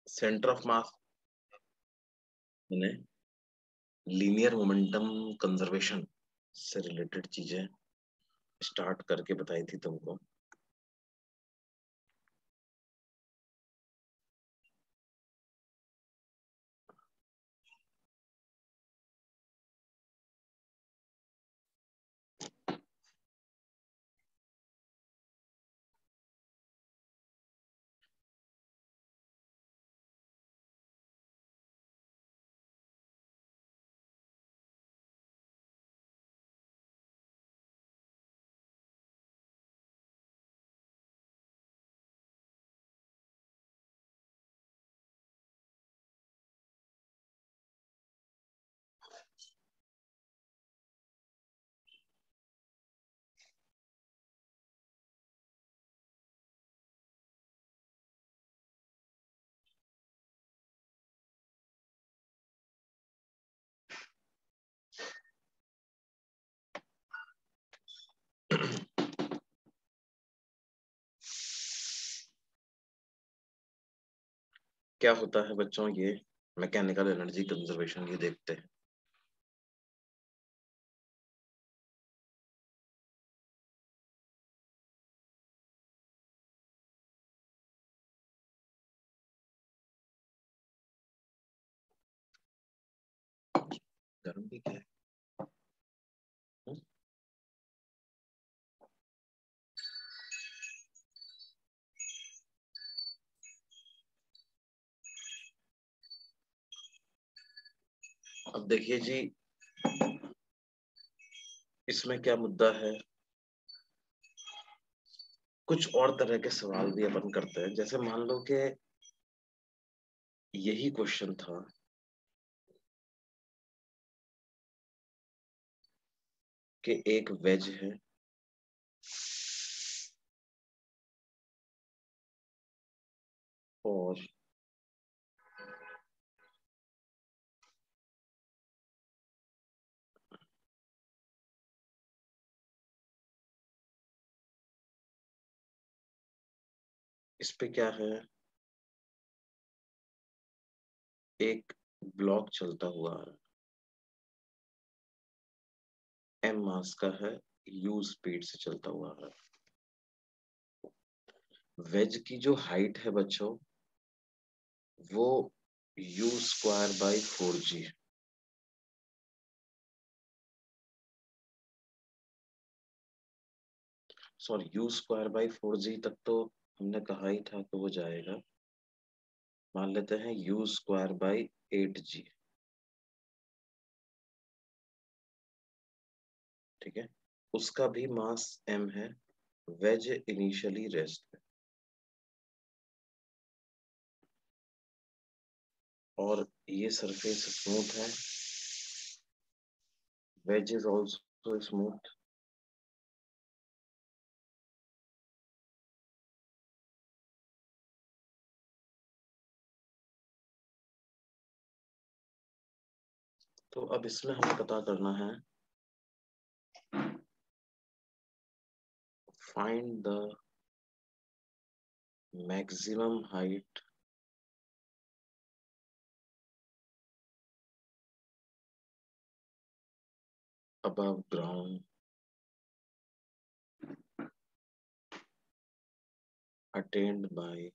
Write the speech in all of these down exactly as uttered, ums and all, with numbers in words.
Centre of mass मैंने linear momentum conservation से related चीजें स्टार्ट करके बताई थी तुमको। क्या होता है बच्चों, ये मैकेनिकल एनर्जी कंजर्वेशन ये देखते हैं। गर्म भी क्या है? हम्म? अब देखिए जी, इसमें क्या मुद्दा है, कुछ और तरह के सवाल भी अपन करते हैं। जैसे मान लो कि यही क्वेश्चन था कि एक वेज है और इस पे क्या है, एक ब्लॉक चलता हुआ है, एम मास का है, यू स्पीड से चलता हुआ है। वेज की जो हाइट है बच्चों, वो u square by four g है। Sorry, u square by four g तक तो हमने कहा ही था कि वो जाएगा। मान लेते हैं u square by eight g. ठीक है, उसका भी मास एम है, वेज इनिशियली रेस्ट है, और ये सरफेस स्मूथ है, वेज इज ऑल्सो स्मूथ। तो अब इसमें हमें पता करना है, find the maximum height above ground attained by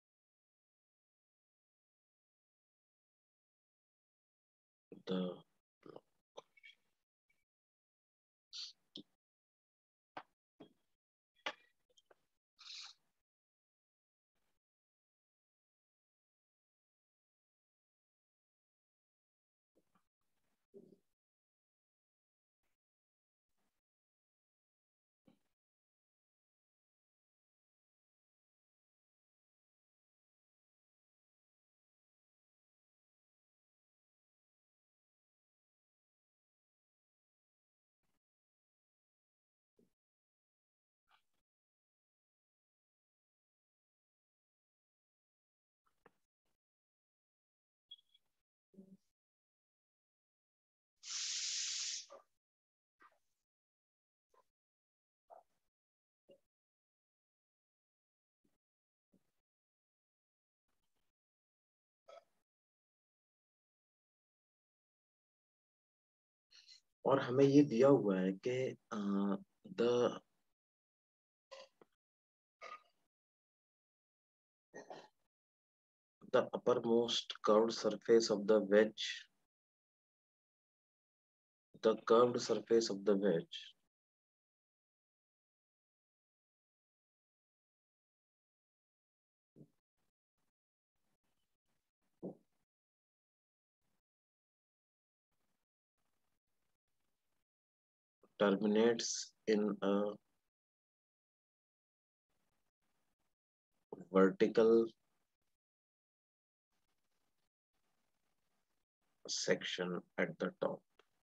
the और हमें ये दिया हुआ है कि the the uppermost curved surface of the wedge the curved surface of the wedge terminates in a vertical section at the top।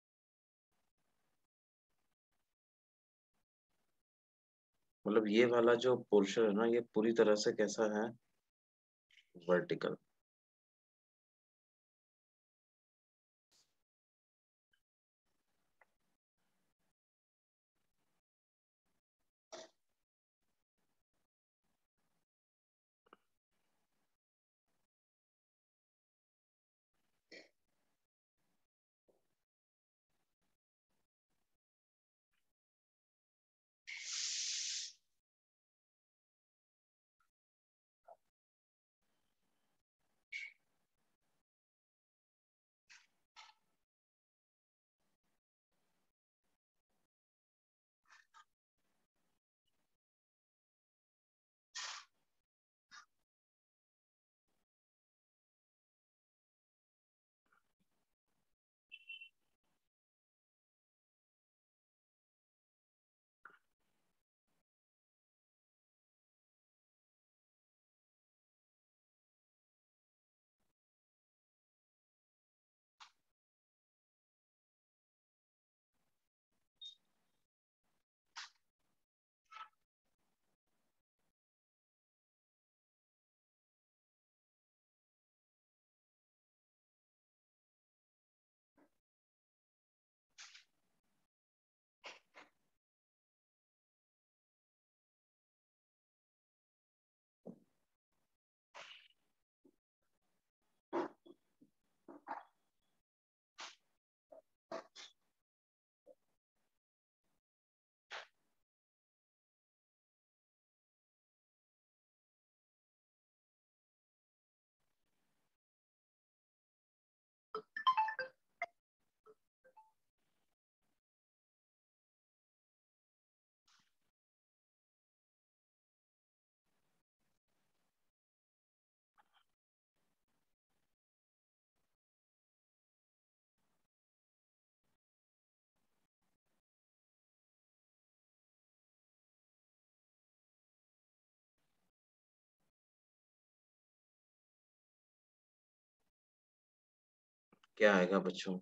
मतलब ये वाला जो पोर्शन है ना, ये पूरी तरह से कैसा है, वर्टिकल। क्या आएगा बच्चों?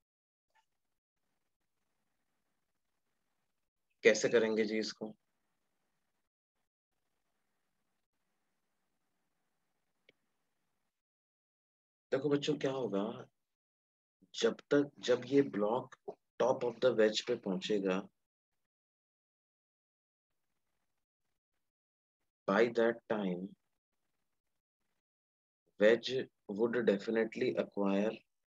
कैसे करेंगे जी इसको? देखो बच्चों क्या होगा, जब तक जब ये block top of the wedge पे पहुंचेगा, by that time wedge would definitely acquire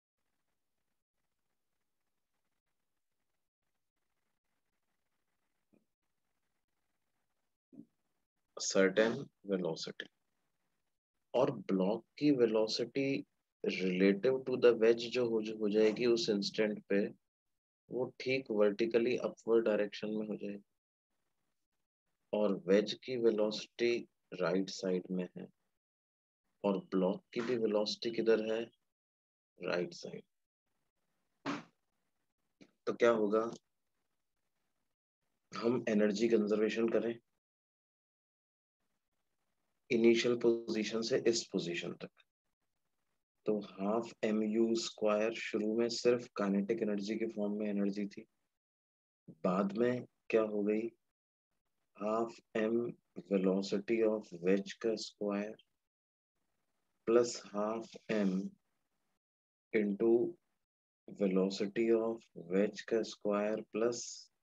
certain velocity, और ब्लॉक की velocity relative to the wedge जो हो, जो हो जाएगी उस इंस्टेंट पे, वो ठीक वर्टिकली अपवर्ड डायरेक्शन में हो जाएगी, और वेज की वेलोसिटी राइट साइड में है, और ब्लॉक की भी वेलोसिटी किधर है, राइट साइड। तो क्या होगा, हम एनर्जी कंजर्वेशन करें इनिशियल पोजीशन से इस पोजीशन तक, तो हाफ एम यू स्क्वायर शुरू में सिर्फ काइनेटिक एनर्जी के फॉर्म में एनर्जी थी, बाद में क्या हो गई, half m velocity of wedge का square plus half m into velocity of wedge का स्क्वायर प्लस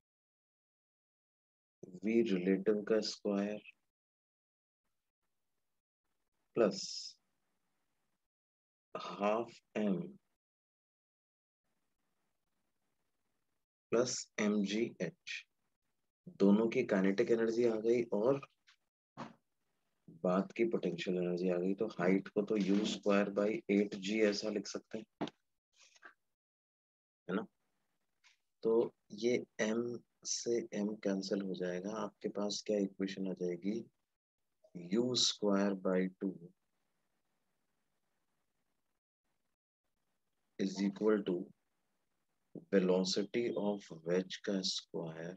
वी रिलेटिव का square plus half m plus m g h. दोनों की काइनेटिक एनर्जी आ गई और बात की पोटेंशियल एनर्जी आ गई, तो हाइट को तो u square by eight g ऐसा लिख सकते हैं, है ना। तो ये m से m कैंसिल हो जाएगा, आपके पास क्या इक्वेशन आ जाएगी, u square by two is equal to velocity of wedge का square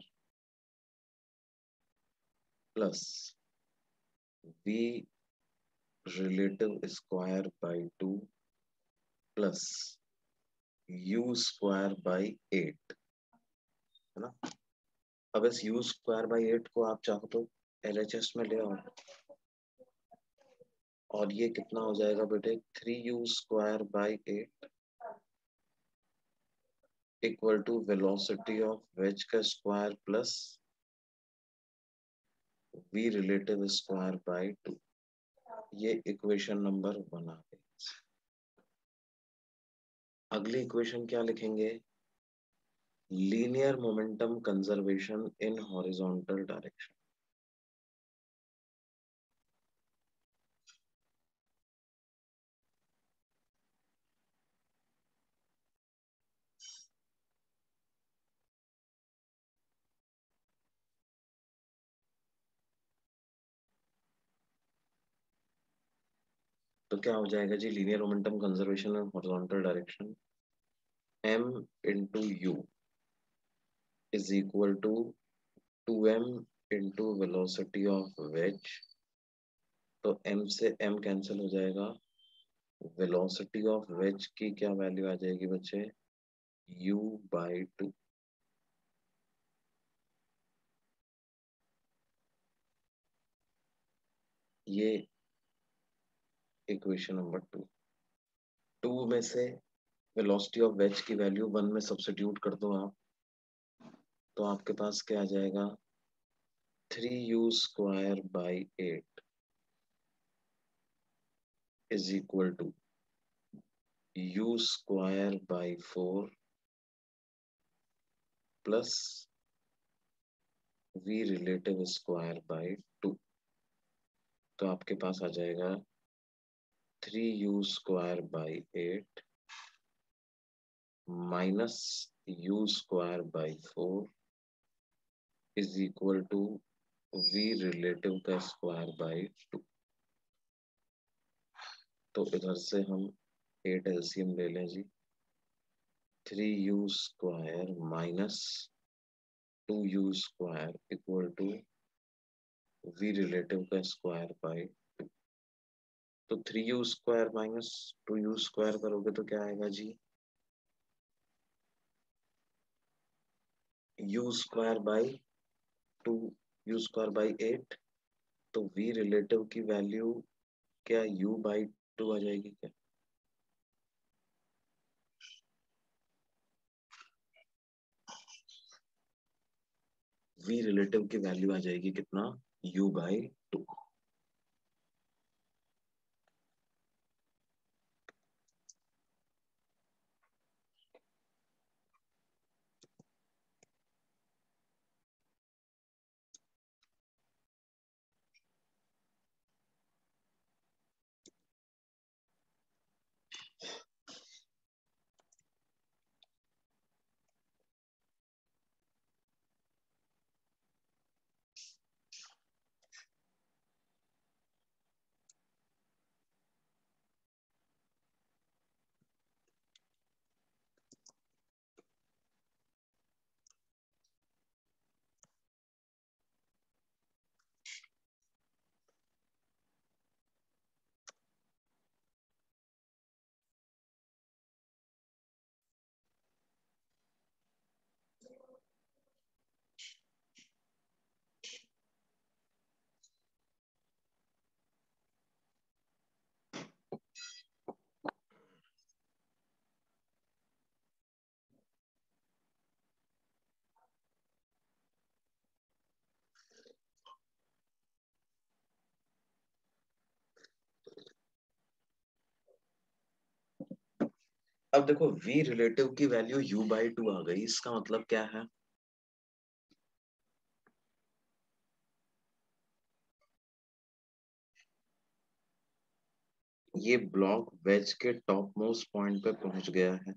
plus v relative square by two plus u square by eight, है ना। अब इस u स्क्वायर बाई एट को आप चाहो तो एल एच एस में ले आओ, और ये कितना हो जाएगा बेटे, three u square by eight equal to velocity of wedge का square plus v relative square by two. ये इक्वेशन नंबर वन आ गई। अगली इक्वेशन क्या लिखेंगे, linear momentum conservation in horizontal direction. तो क्या हो जाएगा जी, linear momentum conservation in horizontal direction, m into u is equal to two m into velocity of wedge, तो m से m कैंसिल हो जाएगा, वेलोसिटी ऑफ वेज की क्या वैल्यू आ जाएगी बच्चे, u बाई टू। ये इक्वेशन नंबर टू। टू में से वेलोसिटी ऑफ वेज की वैल्यू वन में सब्स्टिट्यूट कर दो आप, तो आपके पास क्या आ जाएगा, three u square by eight is equal to u square by four plus v relative square by two. तो आपके पास आ जाएगा three u square by eight minus u square by four is equal to v relative का square by two. तो इधर से हम एट एलसीएम ले लें जी, three u square minus two u square equal to v relative का square by two. तो three u square minus two u square करोगे तो क्या आएगा जी, u square by two u square by eight, तो वी रिलेटिव की value क्या u बाई टू आ जाएगी क्या, v रिलेटिव की वैल्यू आ जाएगी कितना, u बाई टू। अब देखो v रिलेटिव की वैल्यू u बाई टू आ गई, इसका मतलब क्या है, ये ब्लॉक वेज के टॉप मोस्ट पॉइंट पे पहुंच गया है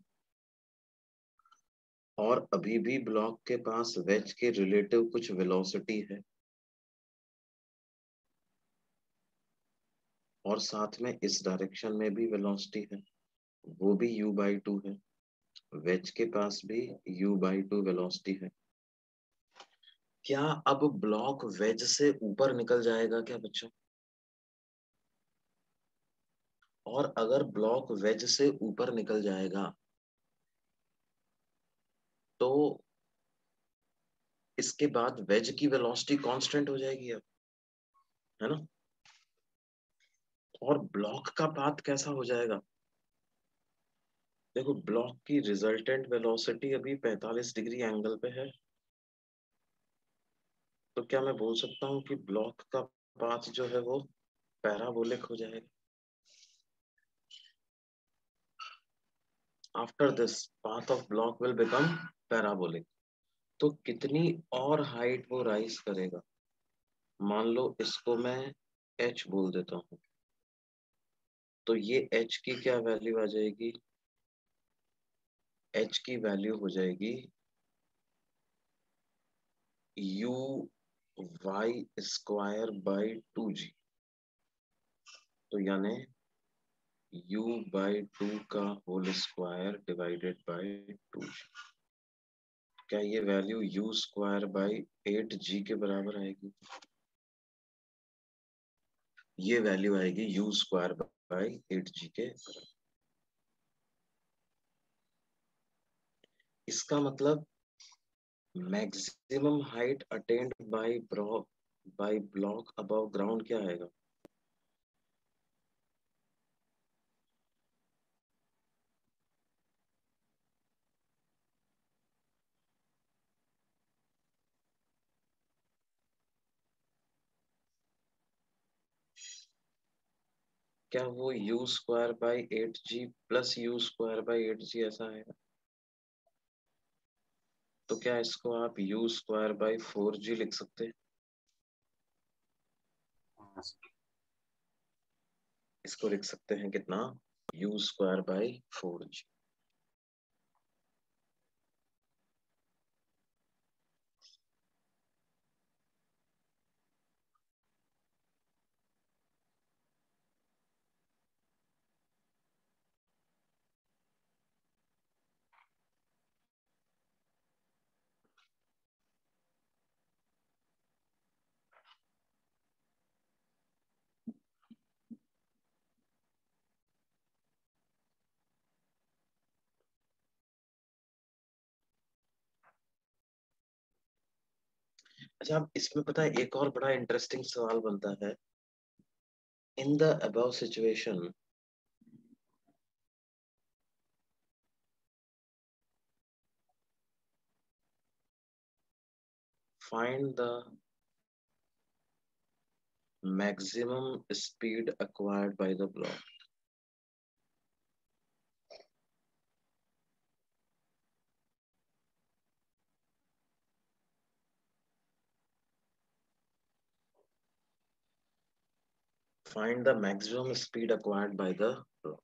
और अभी भी ब्लॉक के पास वेज के रिलेटिव कुछ वेलोसिटी है और साथ में इस डायरेक्शन में भी वेलोसिटी है, वो भी u बाई टू है। वेज के पास भी u बाई टू वेलोसिटी है। क्या अब ब्लॉक वेज से ऊपर निकल जाएगा क्या बच्चों? और अगर ब्लॉक वेज से ऊपर निकल जाएगा तो इसके बाद वेज की वेलोसिटी कांस्टेंट हो जाएगी अब, है ना? और ब्लॉक का पाथ कैसा हो जाएगा? देखो ब्लॉक की रिजल्टेंट वेलोसिटी अभी पैंतालीस डिग्री एंगल पे है, तो क्या मैं बोल सकता हूँ कि ब्लॉक का पाथ जो है वो पैराबोलिक हो जाएगा? After this path of block will become parabolic. तो कितनी और हाइट वो राइज करेगा? मान लो इसको मैं h बोल देता हूँ, तो ये h की क्या वैल्यू आ जाएगी? h की वैल्यू हो जाएगी u Y square by two g, तो यानी u बाई टू का whole square divided by two g. क्या ये value u square by eight g के बराबर आएगी? ये वैल्यू आएगी u square by eight g के बराबर। इसका मतलब maximum height attained by block by block above ground क्या आएगा? क्या वो u square by eight g plus u square by eight g ऐसा आएगा? तो क्या इसको आप u square by four g लिख सकते हैं? इसको लिख सकते हैं कितना, u square by four g. अच्छा, अब इसमें पता है एक और बड़ा इंटरेस्टिंग सवाल बनता है, in the above situation find the maximum speed acquired by the block. Find the maximum speed acquired by the block.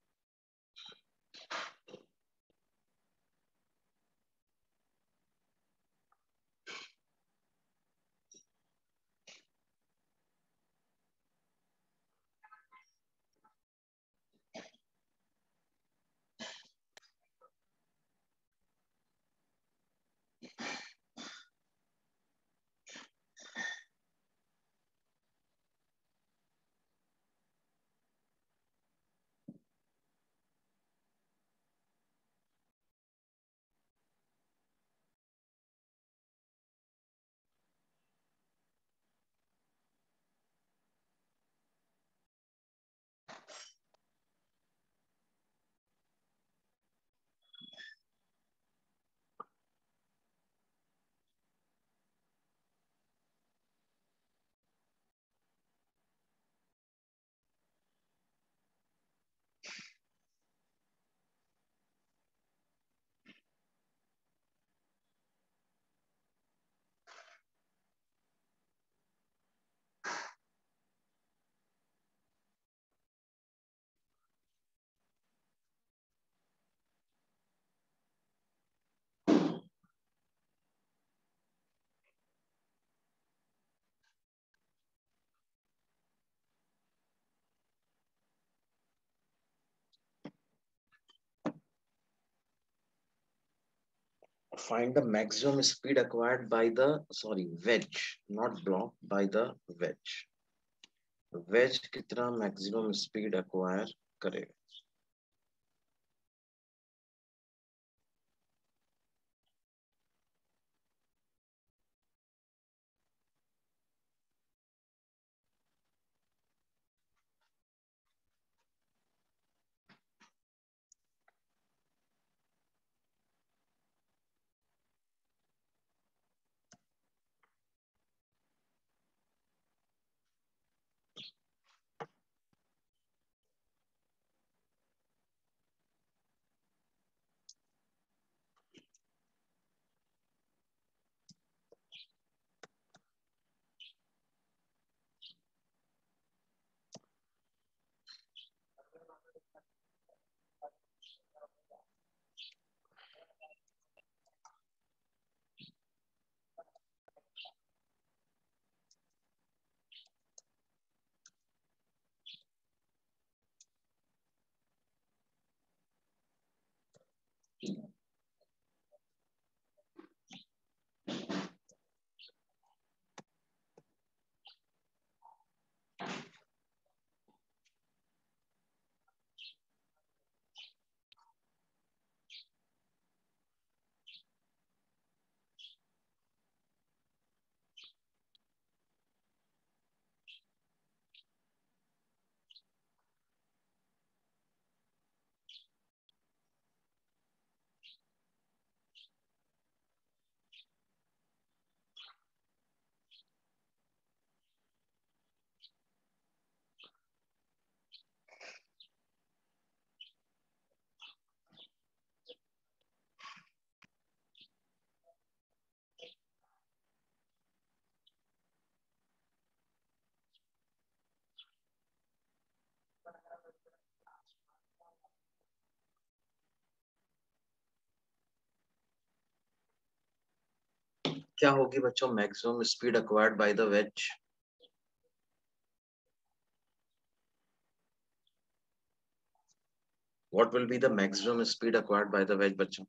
Find the maximum speed acquired by the, sorry, wedge, not block, by the wedge. Wedge कितना maximum speed acquire करेगा? क्या होगी बच्चों maximum speed acquired by the wedge? What will be the maximum speed acquired by the wedge बच्चों?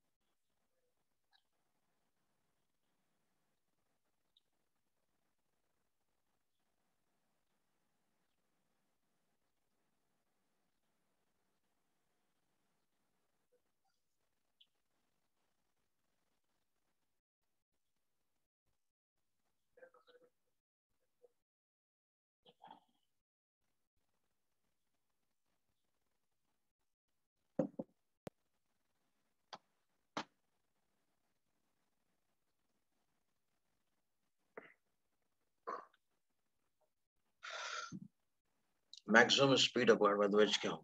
Maximum speed acquired by the wedge क्या हो?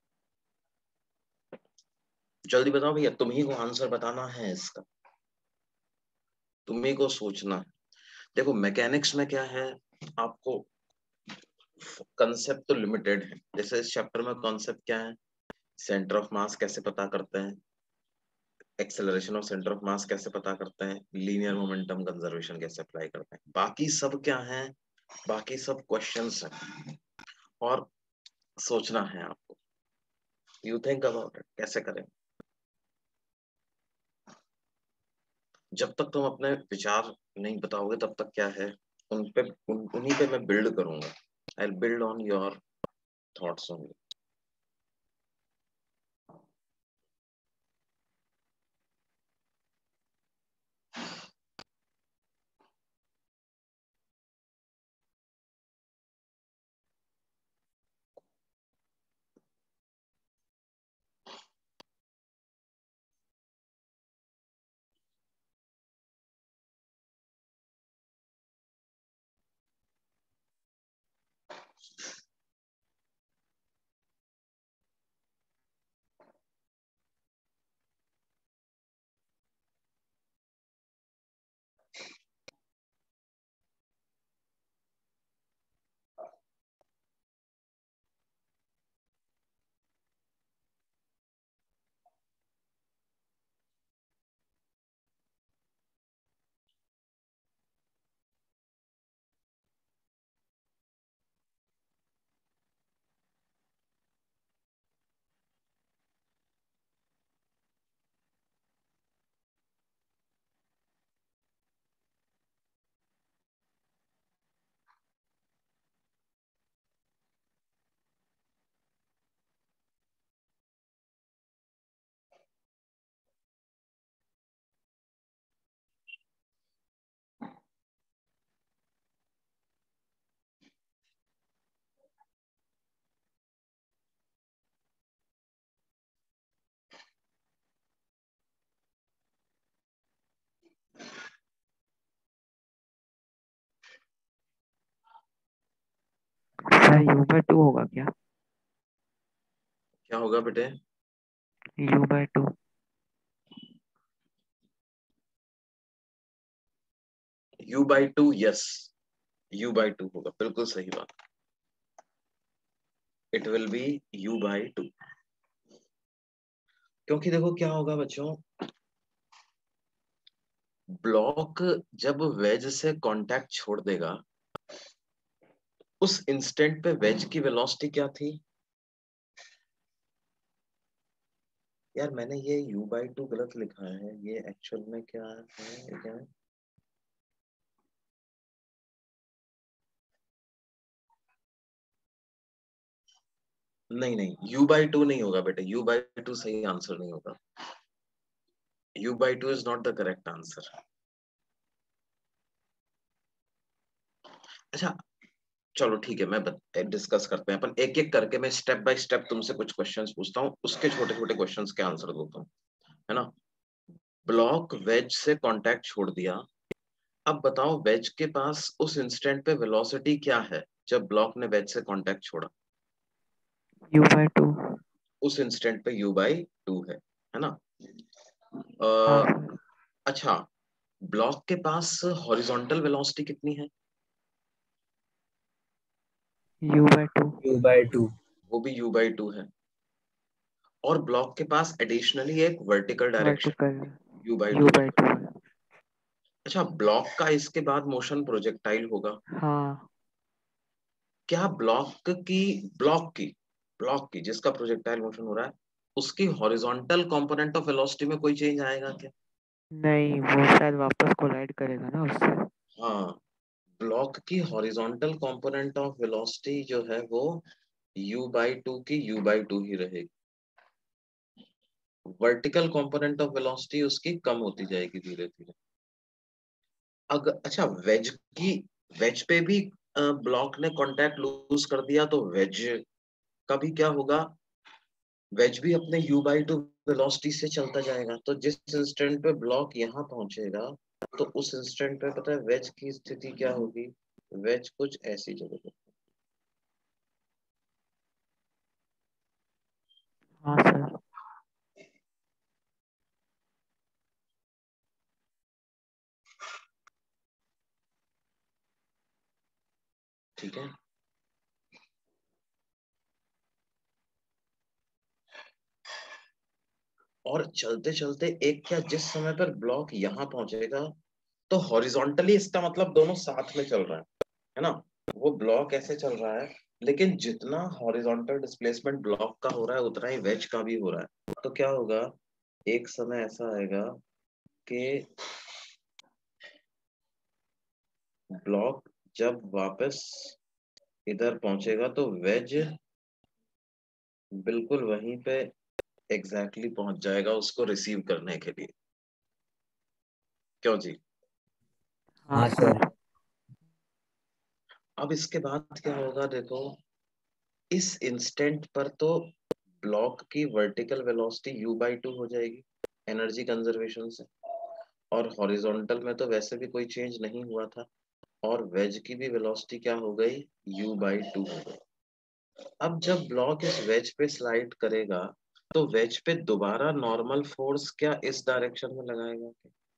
जल्दी बताओ भैया, तुम ही को आंसर बताना है इसका, तुम ही को सोचना है। देखो मैकेनिक्स में क्या है, आपको कंसेप्ट तो लिमिटेड है। जैसे इस चैप्टर में कॉन्सेप्ट क्या है, सेंटर ऑफ मास कैसे पता करते हैं, acceleration of centre of mass कैसे पता करते हैं, लीनियर मोमेंटम कंजर्वेशन कैसे अप्लाई करते हैं, बाकी सब क्या है, बाकी सब क्वेश्चंस हैं और सोचना है आपको। यू थिंक अबाउट इट, कैसे करें। जब तक तुम अपने विचार नहीं बताओगे तब तक क्या है, उन पे उन, उन्हीं पे मैं बिल्ड करूंगा। I will build on your thoughts only. Sir u by two होगा क्या? क्या होगा बेटे? U by two. U by two, yes, u by two होगा, बिल्कुल सही बात। It will be u by two, क्योंकि देखो क्या होगा बच्चों, ब्लॉक जब वेज से कांटेक्ट छोड़ देगा, उस इंस्टेंट पे वेज की वेलोसिटी क्या थी? यार मैंने ये u बाई टू गलत लिखा है, ये एक्चुअल में क्या है, क्या है? नहीं नहीं, u बाई टू नहीं होगा बेटे, u बाई टू सही आंसर नहीं होगा। u by two is not the correct answer. अच्छा चलो ठीक है, मैं डिस्कस करते हैं अपन एक एक करके। मैं स्टेप बाय स्टेप तुमसे कुछ क्वेश्चंस पूछता हूँ, उसके छोटे छोटे क्वेश्चंस के आंसर देता हूँ, है ना। ब्लॉक वेज से कांटेक्ट छोड़ दिया, अब बताओ वेज के पास उस इंस्टेंट पे वेलोसिटी क्या है जब ब्लॉक ने वेज से कांटेक्ट छोड़ा? U by two. उस इंस्टेंट पे u बाई टू है है ना। हाँ अ, सर। अच्छा, ब्लॉक के पास हॉरिजॉन्टल वेलोसिटी कितनी है? U by two. U by two. वो भी u बाई टू है, और ब्लॉक के पास एडिशनली एक vertical direction vertical. u by u two by है। टू है। अच्छा, ब्लॉक का इसके बाद मोशन प्रोजेक्टाइल होगा, हाँ। क्या ब्लॉक की ब्लॉक की ब्लॉक की जिसका प्रोजेक्टाइल मोशन हो रहा है, उसकी हॉरिजॉन्टल कंपोनेंट ऑफ वेलोसिटी में कोई चेंज आएगा क्या? नहीं, वो शायद वापस कोलाइड करेगा ना उससे। हाँ, ब्लॉक की हॉरिजॉन्टल कंपोनेंट ऑफ वेलोसिटी जो है वो u बाई टू की u बाई टू ही रहेगी। वर्टिकल कंपोनेंट ऑफ वेलोसिटी उसकी कम होती जाएगी धीरे धीरे। अगर अच्छा वेज की वेज पे भी ब्लॉक ने कांटेक्ट लूज कर दिया तो वेज का भी क्या होगा, वेज भी अपने u बाई टू वेलोसिटी से चलता जाएगा। तो जिस इंस्टेंट पे ब्लॉक यहाँ पहुंचेगा, तो उस इंस्टेंट पे पता है वेज की स्थिति क्या होगी, वेज कुछ ऐसी जगह पे। हाँ सर। ठीक है, और चलते चलते एक क्या जिस समय पर ब्लॉक यहाँ पहुंचेगा तो हॉरिजॉन्टली इसका मतलब दोनों साथ में चल रहा है है ना। वो ब्लॉक ऐसे चल रहा है, लेकिन जितना हॉरिजॉन्टल डिस्प्लेसमेंट ब्लॉक का हो रहा है उतना ही वेज का भी हो रहा है। तो क्या होगा, एक समय ऐसा आएगा कि ब्लॉक जब वापस इधर पहुंचेगा तो वेज बिल्कुल वहीं पे एग्जैक्टली exactly पहुंच जाएगा उसको रिसीव करने के लिए। क्यों जी? हाँ हाँ सर। सर। अब इसके बाद क्या होगा देखो, इस इंस्टेंट पर तो ब्लॉक की vertical velocity u by two हो जाएगी एनर्जी कंजर्वेशन से, और हॉरिजॉन्टल में तो वैसे भी कोई चेंज नहीं हुआ था, और वेज की भी वेलोसिटी क्या हो गई, u बाई टू हो गई। अब जब ब्लॉक इस वेज पे स्लाइड करेगा तो वेज पे दोबारा नॉर्मल फोर्स क्या इस डायरेक्शन में लगाएगा?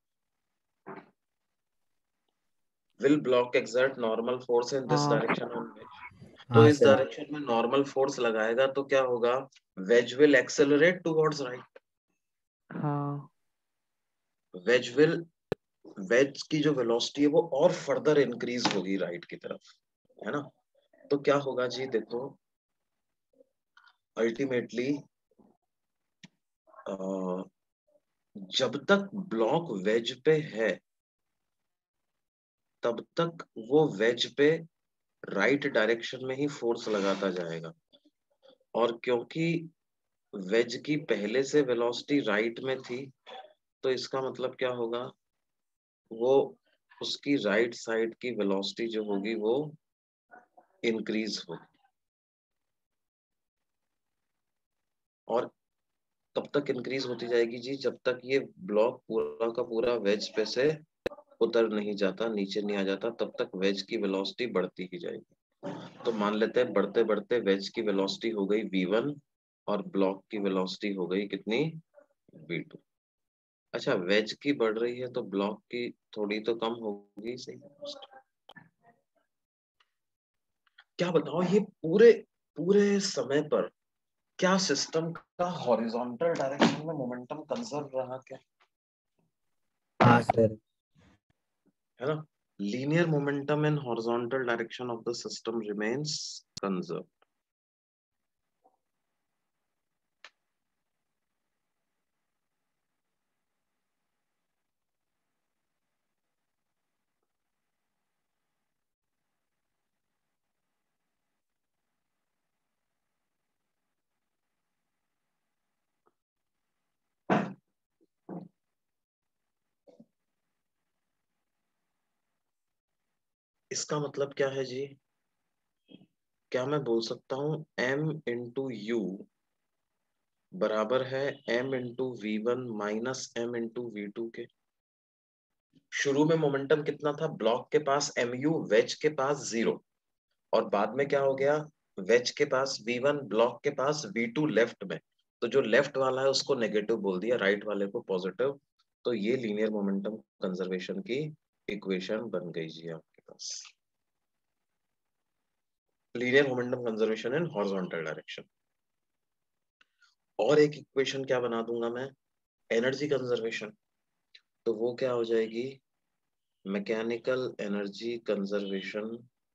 Will block exert normal force in this हाँ डायरेक्शन ऑन वेज? तो हाँ इस सर। डायरेक्शन में नॉर्मल फोर्स लगाएगा तो क्या होगा, wedge will accelerate towards right. हाँ। वेज विल वेज की जो वेलोसिटी है वो और फर्दर इंक्रीज होगी राइट की तरफ, है ना। तो क्या होगा जी देखो, अल्टीमेटली जब तक ब्लॉक वेज पे है तब तक वो वेज पे राइट डायरेक्शन में ही फोर्स लगाता जाएगा, और क्योंकि वेज की पहले से वेलोसिटी राइट में थी तो इसका मतलब क्या होगा, वो उसकी राइट साइड की वेलोसिटी जो होगी वो इंक्रीज होगी, और तब तक इंक्रीज होती जाएगी जी जब तक ये ब्लॉक पूरा का पूरा वेज पे से उतर नहीं जाता, नीचे नहीं आ जाता, तब तक वेज की वेलोसिटी बढ़ती ही जाएगी। तो मान लेते हैं बढ़ते बढ़ते वेज की वेलोसिटी हो गई वी वन और ब्लॉक की वेलोसिटी हो गई कितनी, वी टू। अच्छा, वेज की बढ़ रही है तो ब्लॉक की थोड़ी तो कम होगी, सही। क्या बताओ, ये पूरे पूरे समय पर क्या सिस्टम का हॉरिजॉन्टल डायरेक्शन में मोमेंटम कंजर्व रहा क्या? हाँ सर। है ना, linear momentum in horizontal direction of the system remains conserve. इसका मतलब क्या है जी, क्या मैं बोल सकता हूँ m इंटू यू बराबर है m into v one minus m into v two के? शुरू में मोमेंटम कितना था ब्लॉक के पास, mu वेज के पास जीरो, और बाद में क्या हो गया, वेज के पास वी वन, ब्लॉक के पास वी टू लेफ्ट में, तो जो लेफ्ट वाला है उसको नेगेटिव बोल दिया, राइट वाले को पॉजिटिव। तो ये लीनियर मोमेंटम कंजर्वेशन की इक्वेशन बन गई जी आपके पास, linear momentum conservation in horizontal direction. और एक इक्वेशन क्या बना दूंगा मैं, एनर्जी कंजर्वेशन। तो वो क्या हो जाएगी, mechanical energy conservation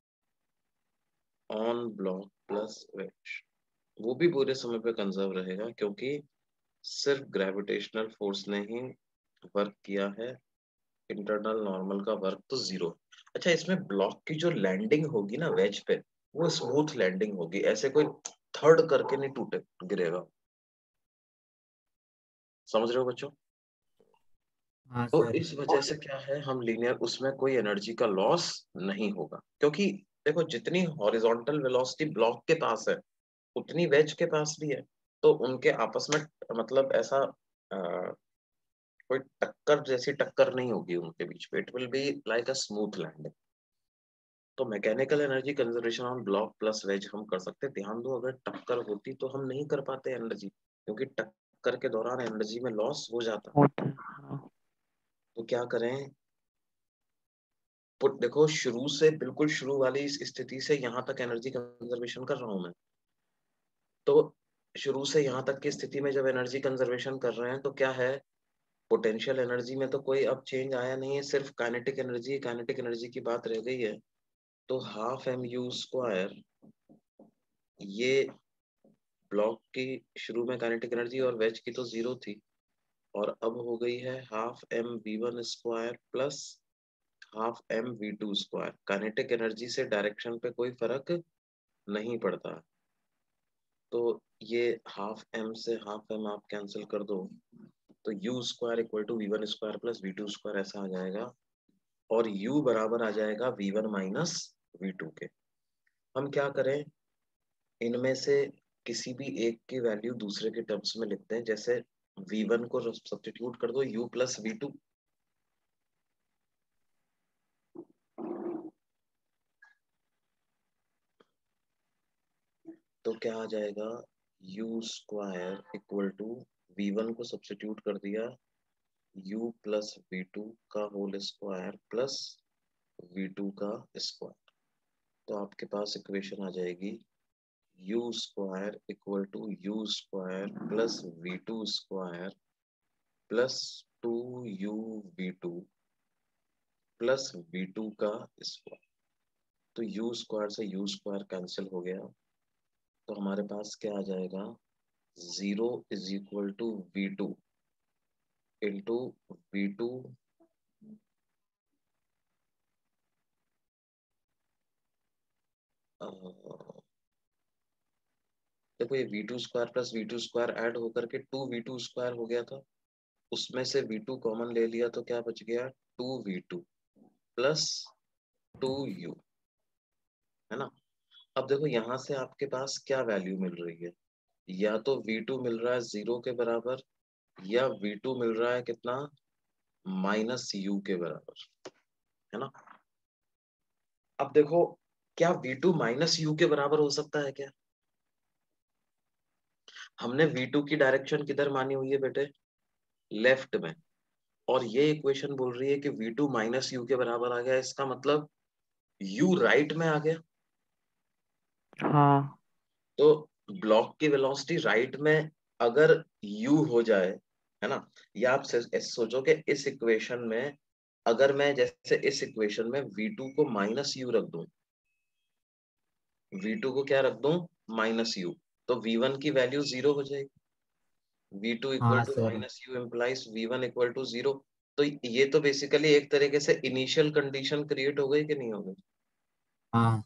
on block plus wedge. वो भी पूरे समय पे कंजर्व रहेगा क्योंकि सिर्फ ग्रेविटेशनल फोर्स ने ही वर्क किया है, इंटरनल नॉर्मल का वर्क तो जीरो। अच्छा, इसमें ब्लॉक की जो लैंडिंग होगी ना वेज पे, वो स्मूथ लैंडिंग होगी, ऐसे कोई थर्ड करके नहीं टूटे गिरेगा। समझ रहे हो बच्चों? हाँ तो सर। इस वजह से क्या है, हम लीनियर उसमें कोई एनर्जी का लॉस नहीं होगा, क्योंकि देखो जितनी हॉरिजॉन्टल वेलोसिटी ब्लॉक के पास है उतनी वेज के पास भी है, तो उनके आपस में मतलब ऐसा आ, कोई टक्कर जैसी टक्कर नहीं होगी उनके बीच में, it will be like a smooth landing. तो mechanical energy conservation on block plus wedge हम कर सकते हैं। ध्यान दो, अगर टक्कर होती तो हम नहीं कर पाते एनर्जी, क्योंकि टक्कर के दौरान एनर्जी में लॉस हो जाता। होता है हाँ। तो क्या करें, पुट देखो शुरू से बिल्कुल शुरू वाली इस स्थिति से यहाँ तक एनर्जी कंजर्वेशन कर रहा हूं मैं। तो शुरू से यहाँ तक की स्थिति में जब एनर्जी कंजर्वेशन कर रहे हैं तो क्या है, पोटेंशियल एनर्जी में तो कोई अब चेंज आया नहीं है, सिर्फ काइनेटिक एनर्जी काइनेटिक एनर्जी की बात रह गई है। तो हाफ एम यू स्क्वायर, ये ब्लॉक की शुरू में काइनेटिक एनर्जी और वेज की तो जीरो थी, और अब हो गई है half m v one square plus half m v two square. Kinetic energy से डायरेक्शन पे कोई फर्क नहीं पड़ता। तो ये हाफ एम से हाफ एम आप कैंसिल कर दो, तो u square equal to v one square plus v two square ऐसा आ जाएगा, और u बराबर आ जाएगा v one minus v two के। हम क्या करें, इनमें से किसी भी एक की वैल्यू दूसरे के टर्म्स में लिखते हैं। जैसे वी वन को सब्स्टिट्यूट कर दो u प्लस वी टू, तो क्या आ जाएगा, u square equal to v one को सब्स्टिट्यूट कर दिया u प्लस वी टू का whole square plus v two का स्क्वायर। तो आपके पास इक्वेशन आ जाएगी u square equal to u square plus v two square plus two u v two plus v two का स्क्वायर। तो u स्क्वायर से u स्क्वायर कैंसिल हो गया, तो हमारे पास क्या आ जाएगा, zero is equal to v two into v two देखो ये v two square plus v two square add होकर के टू वी टू स्क्वायर हो गया था, उसमें से वी टू कॉमन ले लिया तो क्या बच गया, two v two plus two u, है ना। अब देखो यहाँ से आपके पास क्या वैल्यू मिल रही है, या तो वी टू मिल रहा है जीरो के बराबर, या वी टू मिल रहा है कितना, माइनस यू के बराबर, है ना। अब देखो क्या वी टू माइनस यू के बराबर हो सकता है क्या, हमने वी टू की डायरेक्शन किधर मानी हुई है बेटे, लेफ्ट में, और ये इक्वेशन बोल रही है कि वी टू माइनस यू के बराबर आ गया, इसका मतलब u राइट में आ गया। हाँ तो ब्लॉक की वेलोसिटी राइट में अगर u हो जाए, है ना, या आप सोचो कि इस इक्वेशन में अगर मैं जैसे इस इक्वेशन में वी टू को माइनस यू रख दूं, वी टू को क्या रख दूं, माइनस यू, तो वी वन की वैल्यू जीरो हो जाएगी, वी टू इक्वल हाँ two sir. Minus u implies v one equal to zero. तो ये तो बेसिकली एक तरीके से इनिशियल कंडीशन क्रिएट हो गई कि नहीं हो गई, हाँ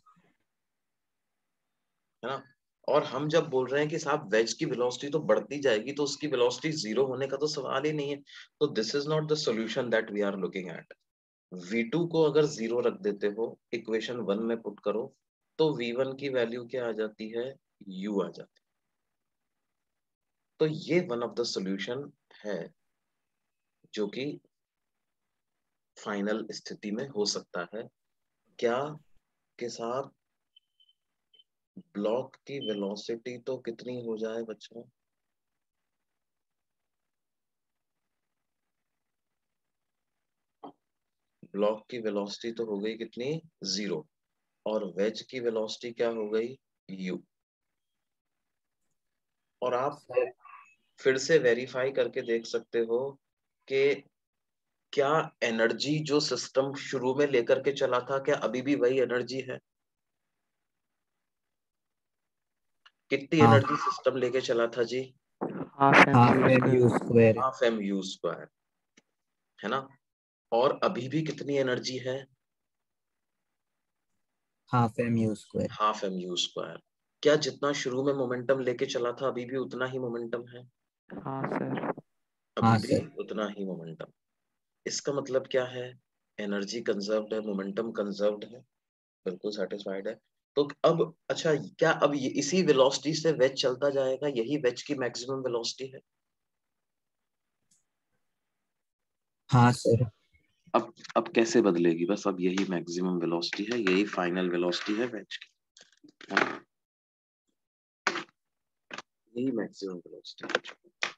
है ना। और हम जब बोल रहे हैं कि साहब वेज की वेलोसिटी तो बढ़ती जाएगी, तो उसकी वेलोसिटी जीरो होने का तो सवाल ही नहीं है। तो this is not the solution that we are looking at. V two को अगर जीरो रख देते हो, इक्वेशन वन में पुट करो, तो वी वन की वैल्यू क्या आ जाती है, u आ जाती है। तो ये वन ऑफ द सॉल्यूशन है जो कि फाइनल स्थिति में हो सकता है, क्या के साथ ब्लॉक की वेलोसिटी तो कितनी हो जाए बच्चों, ब्लॉक की वेलोसिटी तो हो गई कितनी, जीरो, और वेज की वेलोसिटी क्या हो गई, u। और आप सर। फिर से वेरीफाई करके देख सकते हो कि क्या एनर्जी जो सिस्टम शुरू में लेकर के चला था, क्या अभी भी वही एनर्जी है, कितनी हाँ एनर्जी सिस्टम लेके चला था जी, half m half u m u square. Square. Half m u square, है ना। और अभी भी कितनी एनर्जी है, half m u square. Half m u square. क्या जितना शुरू में मोमेंटम लेके चला था अभी भी उतना ही मोमेंटम है, हाँ सर। अभी हाँ भी सर। उतना ही मोमेंटम। इसका मतलब क्या है, एनर्जी कंजर्व्ड है, मोमेंटम कंजर्व्ड है, बिल्कुल सेटिस्फाइड है। तो अब अच्छा, क्या अब ये इसी वेलोसिटी से वेज चलता जाएगा, यही वेज की मैक्सिमम वेलोसिटी है, हाँ सर। अब अब कैसे बदलेगी, बस अब यही मैक्सिमम वेलोसिटी है, यही फाइनल वेलोसिटी है वेज की, है ना? ही मैक्सिमम वेलोसिटी।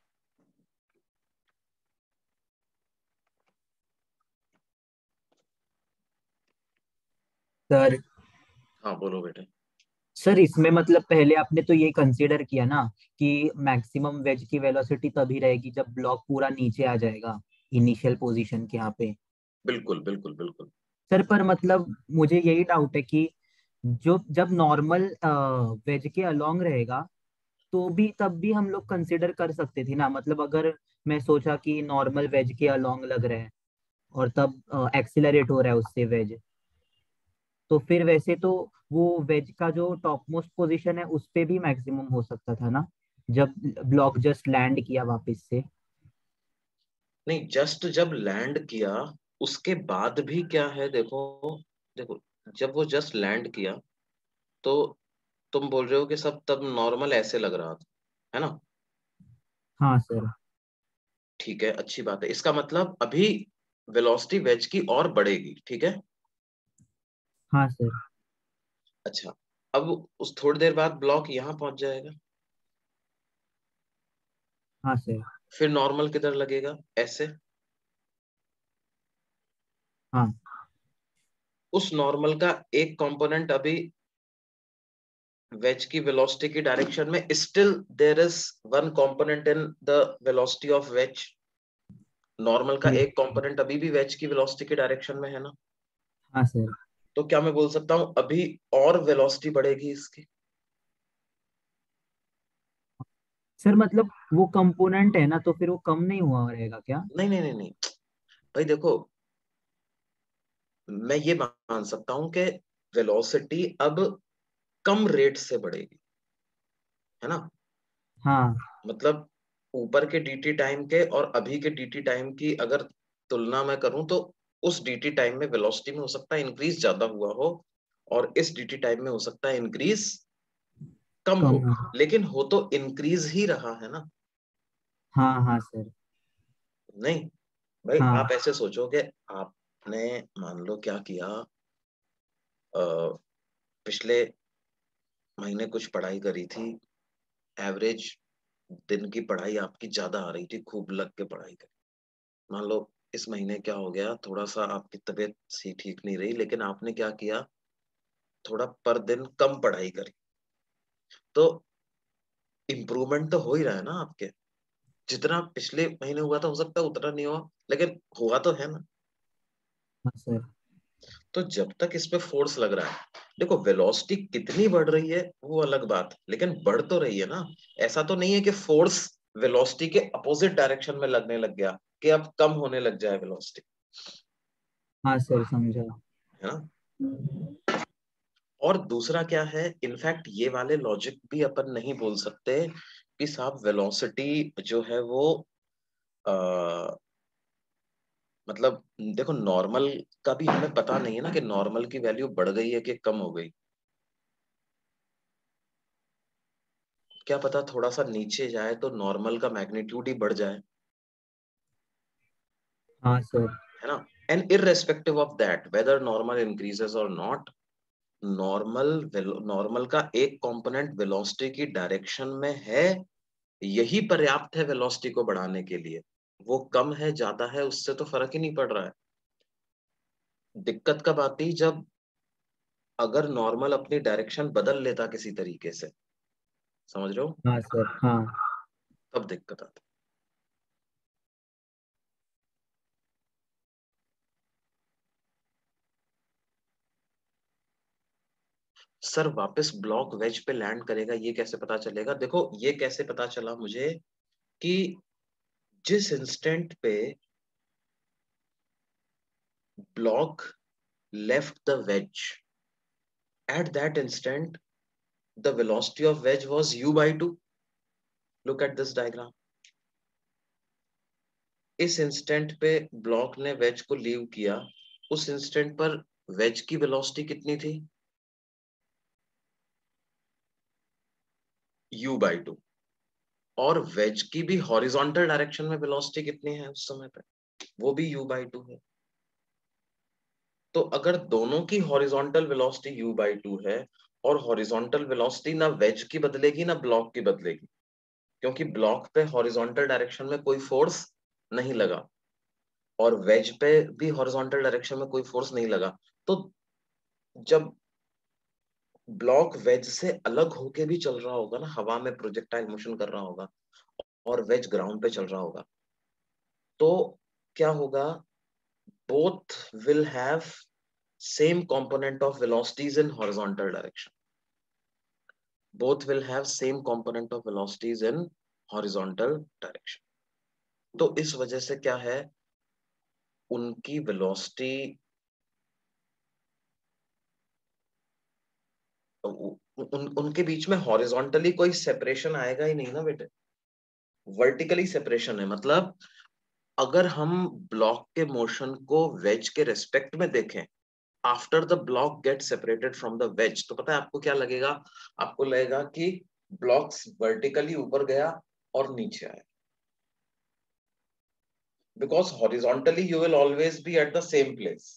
सर हाँ बोलो बेटे। सर इसमें मतलब पहले आपने तो ये कंसीडर किया ना कि मैक्सिमम वेज की वेलोसिटी तभी रहेगी जब ब्लॉक पूरा नीचे आ जाएगा इनिशियल पोजीशन के यहाँ पे। बिल्कुल बिल्कुल बिल्कुल। सर पर मतलब मुझे यही डाउट है कि जो जब नॉर्मल वेज के अलोंग रहेगा तो भी तब भी हम लोग कंसिडर कर सकते थे ना। मतलब अगर मैं सोचा कि नॉर्मल वेज के अलोंग लग रहा है और तब एक्सिलरेट हो रहा है उससे वेज, तो फिर वैसे तो वो वेज का जो टॉप मोस्ट पोजीशन है उस पे भी मैक्सिमम हो सकता था ना, जब ब्लॉक जस्ट लैंड किया वापस से। नहीं, जस्ट जब लैंड किया उसके बाद भी क्या है, देखो देखो, जब वो जस्ट लैंड किया तो तुम बोल रहे हो कि सब तब नॉर्मल ऐसे लग रहा था, है ना? हाँ सर। ठीक है, अच्छी बात है। इसका मतलब अभी वेलोसिटी वेज की और बढ़ेगी, ठीक है। हाँ सर। अच्छा, अब उस थोड़ी देर बाद ब्लॉक यहाँ पहुंच जाएगा, हाँ सर। फिर नॉर्मल किधर लगेगा, ऐसे। हाँ उस नॉर्मल का एक कंपोनेंट अभी वेज की वेलोसिटी की डायरेक्शन में, still there is one component in the velocity of wedge. Normal का ये- एक कंपोनेंट अभी भी वेज की वेलोसिटी के डायरेक्शन में है ना। हाँ सर। तो क्या मैं बोल सकता हूं अभी और वेलोसिटी बढ़ेगी इसकी? सर मतलब वो कंपोनेंट है ना, तो फिर वो कम नहीं हुआ रहेगा क्या? नहीं नहीं नहीं नहीं भाई देखो, मैं ये मान सकता हूं कि वेलोसिटी अब कम रेट से बढ़ेगी, है ना। हाँ। मतलब ऊपर के डीटी टाइम के और अभी के डीटी टाइम की अगर तुलना मैं करूं तो उस डीटी टाइम में वेलोसिटी में हो सकता है इंक्रीज ज्यादा हुआ हो, और इस डीटी टाइम में हो सकता है इंक्रीज कम कम हो, हुआ। लेकिन हो तो इंक्रीज ही रहा है ना। हाँ हाँ सर। नहीं भाई, हाँ आप ऐसे सोचो कि आपने मान लो क्या किया, अ, पिछले महीने कुछ पढ़ाई करी थी, एवरेज दिन की पढ़ाई आपकी ज्यादा आ रही थी, खूब लग के पढ़ाई करी। मान लो इस महीने क्या हो गया, थोड़ा सा आपकी तबीयत सी ठीक नहीं रही, लेकिन आपने क्या किया, थोड़ा पर दिन कम पढ़ाई करी, तो इम्प्रूवमेंट तो हो ही रहा है ना आपके। जितना पिछले महीने हुआ था हो सकता है उतना नहीं हुआ, लेकिन हुआ तो है ना। हाँ सर। तो जब तक इस पे फोर्स लग रहा है, देखो वेलोसिटी कितनी बढ़ रही है वो अलग बात, लेकिन बढ़ तो रही है ना। ऐसा तो नहीं है कि फोर्स वेलोसिटी के अपोजिट डायरेक्शन में लगने लग गया कि अब कम होने लग जाए वेलोसिटी, हाँ सर समझा। है ना। और दूसरा क्या है, इनफैक्ट ये वाले लॉजिक भी अपन नहीं बोल सकते कि साहब वेलोसिटी जो है वो आ, मतलब देखो नॉर्मल का भी हमें पता नहीं है ना कि नॉर्मल की वैल्यू बढ़ गई है कि कम हो गई। क्या पता थोड़ा सा नीचे जाए तो नॉर्मल का मैग्नीट्यूड ही बढ़ जाए, हाँ सर। है ना। And irrespective of that whether normal increases और नॉट, नॉर्मल नॉर्मल का एक कंपोनेंट वेलोसिटी की डायरेक्शन में है, यही पर्याप्त है वेलोसिटी को बढ़ाने के लिए। वो कम है ज्यादा है उससे तो फर्क ही नहीं पड़ रहा है। दिक्कत कब आती, जब अगर नॉर्मल अपनी डायरेक्शन बदल लेता किसी तरीके से, समझ रहे हो, हाँ सर। हाँ तब दिक्कत आती। सर वापस ब्लॉक वेज पे लैंड करेगा ये कैसे पता चलेगा? देखो ये कैसे पता चला मुझे कि जिस इंस्टेंट पे block left the wedge, at that instant the velocity of wedge was u by two. look at this diagram। इस इंस्टेंट पे ब्लॉक ने वेज को लीव किया, उस इंस्टेंट पर वेज की वेलोसिटी कितनी थी, u by टू। और वेज की भी हॉरिजॉन्टल डायरेक्शन में वेलोसिटी कितनी है उस समय पे, वो भी u by टू है। तो अगर दोनों की horizontal velocity u by two है, और हॉरिजॉन्टल वेलोसिटी ना वेज की बदलेगी ना ब्लॉक की बदलेगी, क्योंकि ब्लॉक पे हॉरिजॉन्टल डायरेक्शन में कोई फोर्स नहीं लगा और वेज पे भी हॉरिजॉन्टल डायरेक्शन में कोई फोर्स नहीं लगा। तो जब ब्लॉक वेज से अलग होके भी चल रहा होगा ना, हवा में प्रोजेक्टाइल मोशन कर रहा होगा और वेज ग्राउंड पे चल रहा होगा, तो क्या होगा, both will have same component of velocities in horizontal direction. Both will have same component of velocities in horizontal direction. तो इस वजह से क्या है, उनकी वेलोसिटी उन, उनके बीच में हॉरिजॉन्टली कोई सेपरेशन आएगा ही नहीं ना बेटे, वर्टिकली सेपरेशन है। मतलब अगर हम ब्लॉक के मोशन को वेज के रेस्पेक्ट में देखें, after the block get separated from the wedge, तो पता है आपको क्या लगेगा, आपको लगेगा कि ब्लॉक्स वर्टिकली ऊपर गया और नीचे आया, because horizontally you will always be at the same place.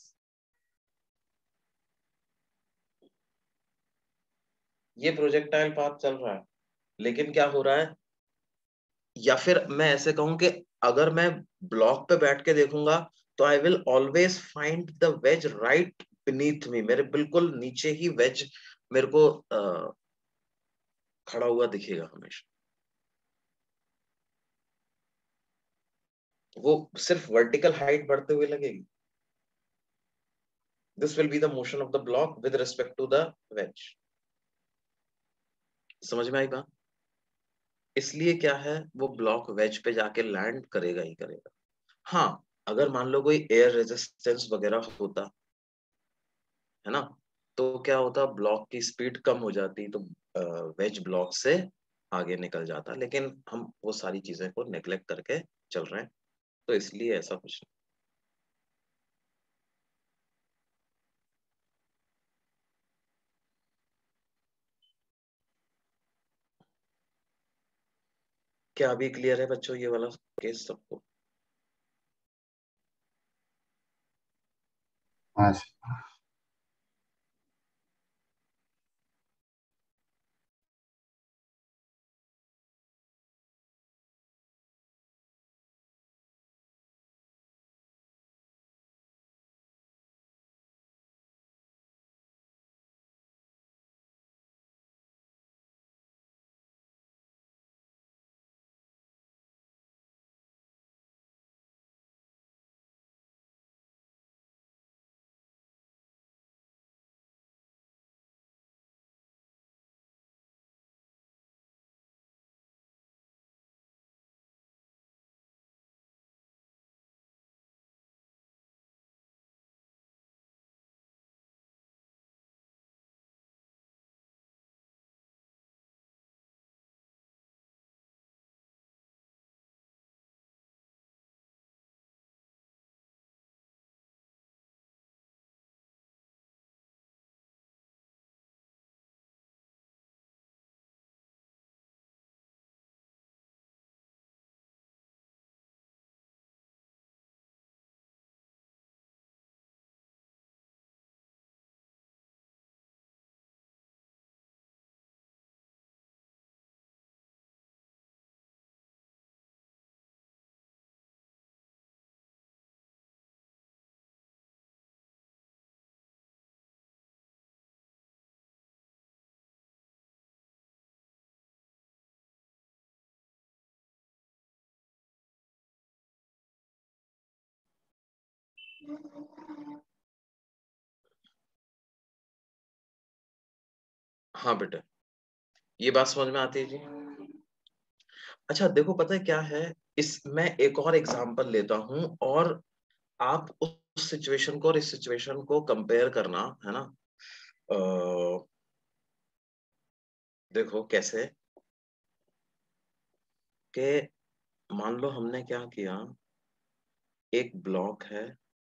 ये प्रोजेक्टाइल पाथ चल रहा है, लेकिन क्या हो रहा है, या फिर मैं ऐसे कहूं कि अगर मैं ब्लॉक पे बैठ के देखूंगा तो I will always find the wedge right beneath me, मेरे बिल्कुल नीचे ही वेज मेरे को uh, खड़ा हुआ दिखेगा हमेशा। वो सिर्फ वर्टिकल हाइट बढ़ते हुए लगेगी। This will be the motion of the block with respect to the wedge. समझ में आई बात? इसलिए क्या है, वो ब्लॉक वेज पे जाके लैंड करेगा ही करेगा। हाँ, अगर मान लो कोई एयर रेजिस्टेंस वगैरह होता है ना, तो क्या होता, ब्लॉक की स्पीड कम हो जाती, तो वेज ब्लॉक से आगे निकल जाता। लेकिन हम वो सारी चीजें को नेग्लेक्ट करके चल रहे हैं, तो इसलिए ऐसा कुछ नहीं। क्या अभी क्लियर है बच्चों ये वाला केस सबको? हाँ हाँ बेटा, ये बात समझ में आती है जी। अच्छा देखो, पता है क्या है, इस मैं एक और एग्जांपल लेता हूं और आप उस सिचुएशन को और इस सिचुएशन को कंपेयर करना है ना। अ, देखो कैसे, कि मान लो हमने क्या किया, एक ब्लॉक है,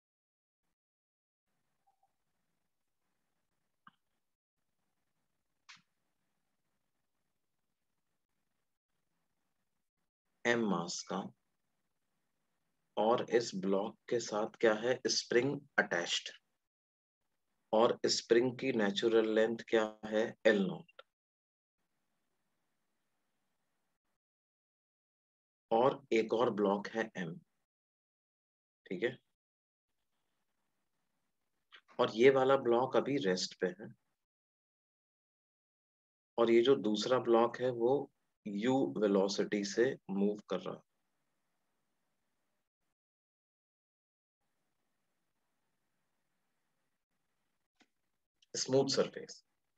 एम मास का, और इस ब्लॉक के साथ क्या है, स्प्रिंग अटैच्ड, और स्प्रिंग की नेचुरल लेंथ क्या है, एल नॉट। और एक और ब्लॉक है एम, ठीक है। और ये वाला ब्लॉक अभी रेस्ट पे है, और ये जो दूसरा ब्लॉक है वो u वेलोसिटी से मूव कर रहा है। Smooth surface.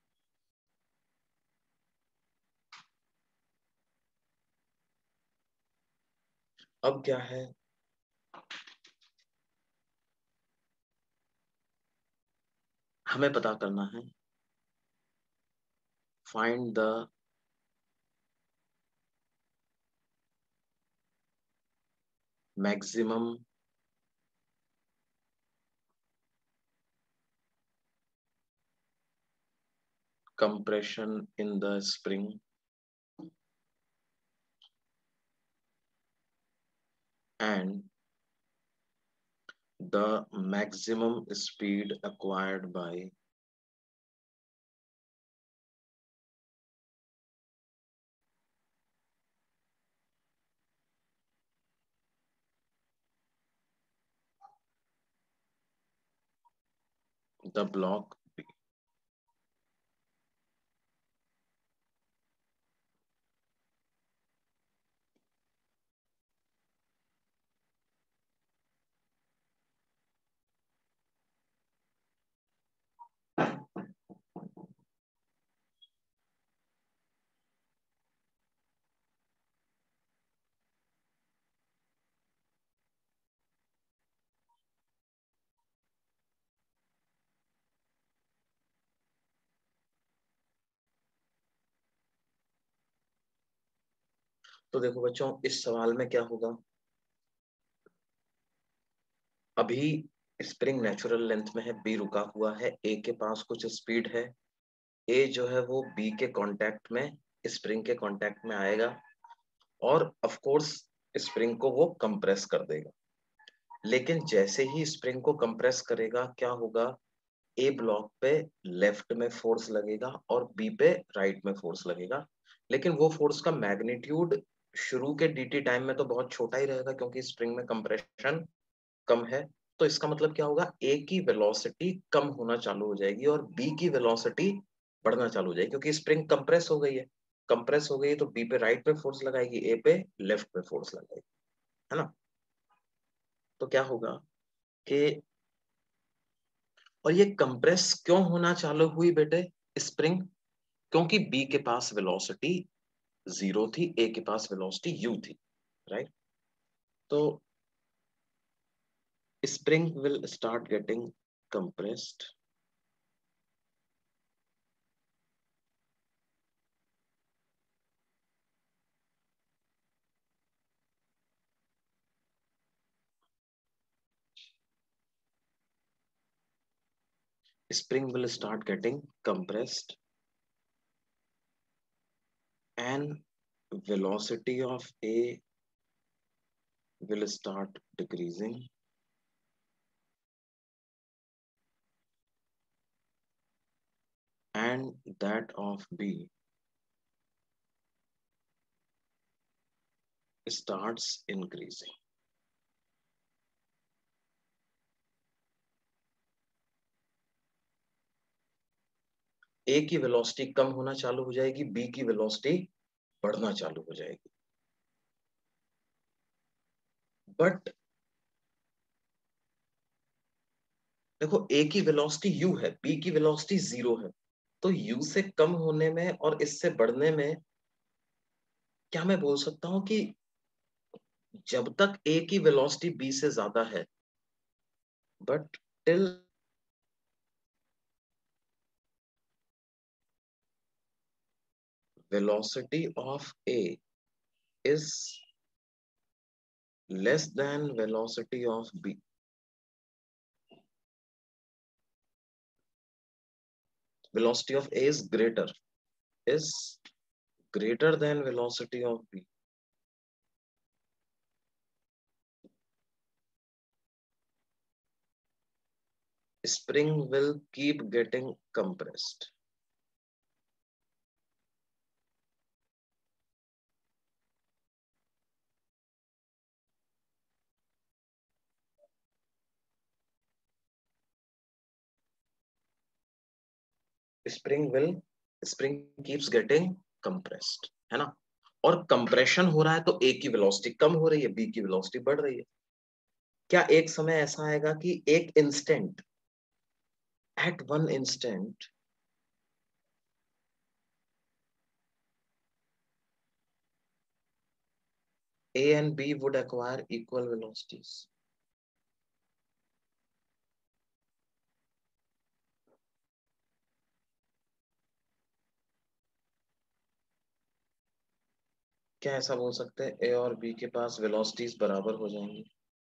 अब क्या है, हमें पता करना है find the maximum compression in the spring and the maximum speed acquired by the block B। तो देखो बच्चों, इस सवाल में क्या होगा, अभी स्प्रिंग नेचुरल लेंथ में है, बी रुका हुआ है, ए के पास कुछ स्पीड है, ए जो है वो बी के कांटेक्ट में, स्प्रिंग के कांटेक्ट में आएगा और ऑफ कोर्स स्प्रिंग को वो कंप्रेस कर देगा। लेकिन जैसे ही स्प्रिंग को कंप्रेस करेगा क्या होगा, ए ब्लॉक पे लेफ्ट में फोर्स लगेगा और बी पे राइट में फोर्स लगेगा। लेकिन वो फोर्स का मैग्नीट्यूड शुरू के डीटी टाइम में तो बहुत छोटा ही रहेगा, क्योंकि स्प्रिंग में कंप्रेशन कम है। तो इसका मतलब क्या होगा, ए की वेलोसिटी कम होना चालू हो जाएगी और बी की वेलोसिटी बढ़ना चालू हो जाएगी, क्योंकि स्प्रिंग कंप्रेस हो गई है। कंप्रेस हो गई है तो बी पे राइट पे फोर्स लगाएगी, ए पे लेफ्ट पे फोर्स लगाएगी, है ना। तो क्या होगा कि, और ये कंप्रेस क्यों होना चालू हुई बेटे स्प्रिंग, क्योंकि बी के पास वेलोसिटी जीरो थी, ए के पास वेलोसिटी यू थी, राइट। तो spring will start getting compressed spring will start getting compressed and velocity of A will start decreasing and that of B starts increasing। A की velocity कम होना चालू हो जाएगी, B की वेलोसिटी बढ़ना चालू हो जाएगी। बट देखो, A की वेलोसिटी u है, B की वेलोसिटी जीरो है, तो u से कम होने में और इससे बढ़ने में क्या मैं बोल सकता हूं कि जब तक A की वेलोसिटी B से ज्यादा है, but till velocity of A is less than velocity of B, velocity of A is greater is greater than velocity of B, spring will keep getting compressed। Spring will spring keeps getting compressed, है ना, और compression हो रहा है तो ए की velocity कम हो रही है, बी की वेलोसिटी बढ़ रही है। क्या एक समय ऐसा आएगा कि एक instant, at one instant, A and B would acquire equal velocities? क्या ऐसा बोल सकते हैं ए और बी के पास वेलोसिटीज बराबर हो जाएंगी?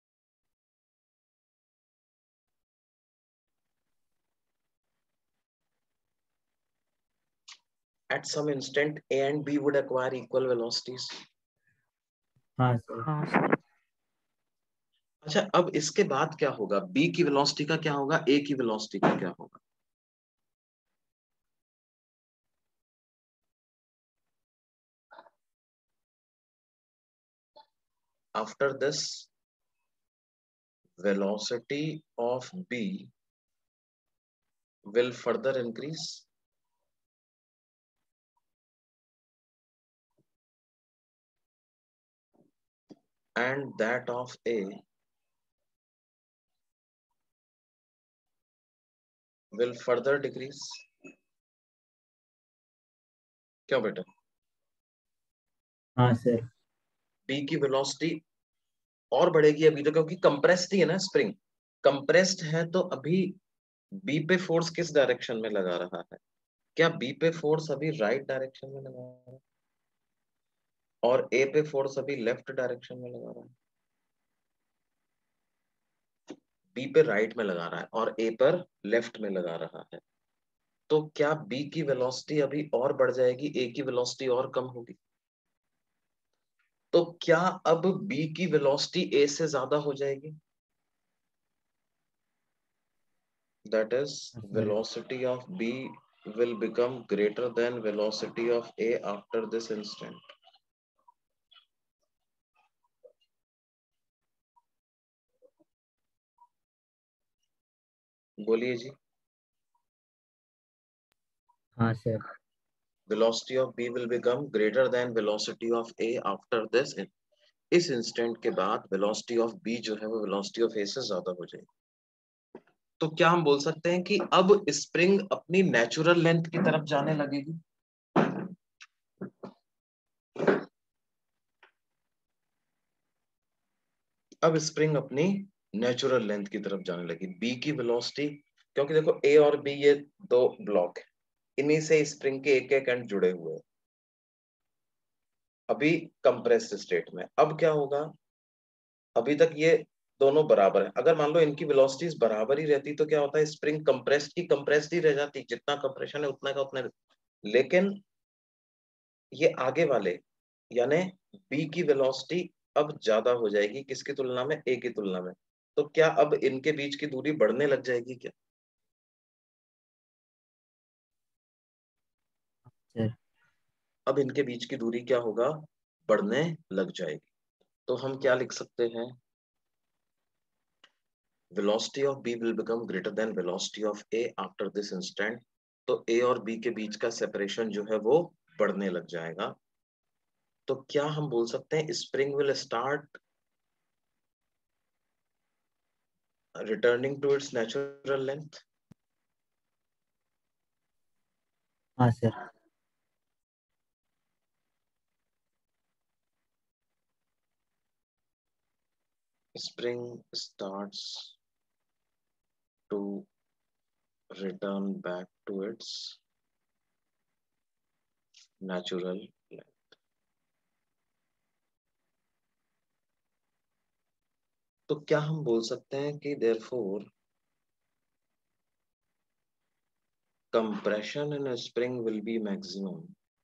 At some instant A and B would acquire equal velocities. हाँ सर। हाँ सर। अच्छा, अब इसके बाद क्या होगा? B की वेलोसिटी का क्या होगा, A की वेलोसिटी का क्या होगा? After this, velocity of B will further increase, and that of A will further decrease. क्यों बेटा? हाँ सर। B की वेलोसिटी और बढ़ेगी अभी तो, क्योंकि कंप्रेस्ड ही है ना स्प्रिंग। कंप्रेस्ड है तो अभी बी पे फोर्स किस डायरेक्शन में लगा रहा है? क्या बी पे फोर्स अभी राइट डायरेक्शन में लगा रहा है और ए पे फोर्स अभी लेफ्ट डायरेक्शन में लगा रहा है? बी पे राइट में लगा रहा है और ए पर लेफ्ट में लगा रहा है। तो क्या बी की वेलोसिटी अभी और बढ़ जाएगी, ए की वेलोसिटी और कम होगी? तो क्या अब बी की वेलोसिटी ए से ज्यादा हो जाएगी? That is, velocity of B will become greater than velocity of A after this instant. बोलिए जी। हाँ sir. Velocity of B will become greater than velocity of A after this. इस इंस्टेंट के बाद velocity of B जो है वो velocity of A से ज्यादा हो जाएगी। तो क्या हम बोल सकते हैं कि अब स्प्रिंग अपनी नेचुरल लेंथ की तरफ जाने लगेगी? अब स्प्रिंग अपनी नेचुरल लेंथ की तरफ जाने लगी। बी की वेलोसिटी, क्योंकि देखो ए और बी ये दो ब्लॉक है, इन्हीं से स्प्रिंग के एक एक एंड जुड़े हुए हैं अभी कंप्रेस्ड स्टेट में। अब क्या होगा, अभी तक ये दोनों बराबर है। अगर मान लो इनकी वेलोसिटीज बराबर ही रहती तो क्या होता है, स्प्रिंग कंप्रेस्ड की कंप्रेस्ड ही रह जाती, जितना कंप्रेशन है उतना का उतना। लेकिन ये आगे वाले यानी बी की वेलोसिटी अब ज्यादा हो जाएगी किसकी तुलना में, ए की तुलना में। तो क्या अब इनके बीच की दूरी बढ़ने लग जाएगी क्या? सर। अब इनके बीच की दूरी क्या होगा, बढ़ने लग जाएगी। तो हम क्या लिख सकते हैं, velocity of B will become greater than velocity of A after this instant. तो A और B के बीच का सेपरेशन जो है वो बढ़ने लग जाएगा। तो क्या हम बोल सकते हैं spring will start returning to its natural length? हाँ sir. Spring starts to return back to its natural length. तो क्या हम बोल सकते हैं कि therefore compression in a spring will be maximum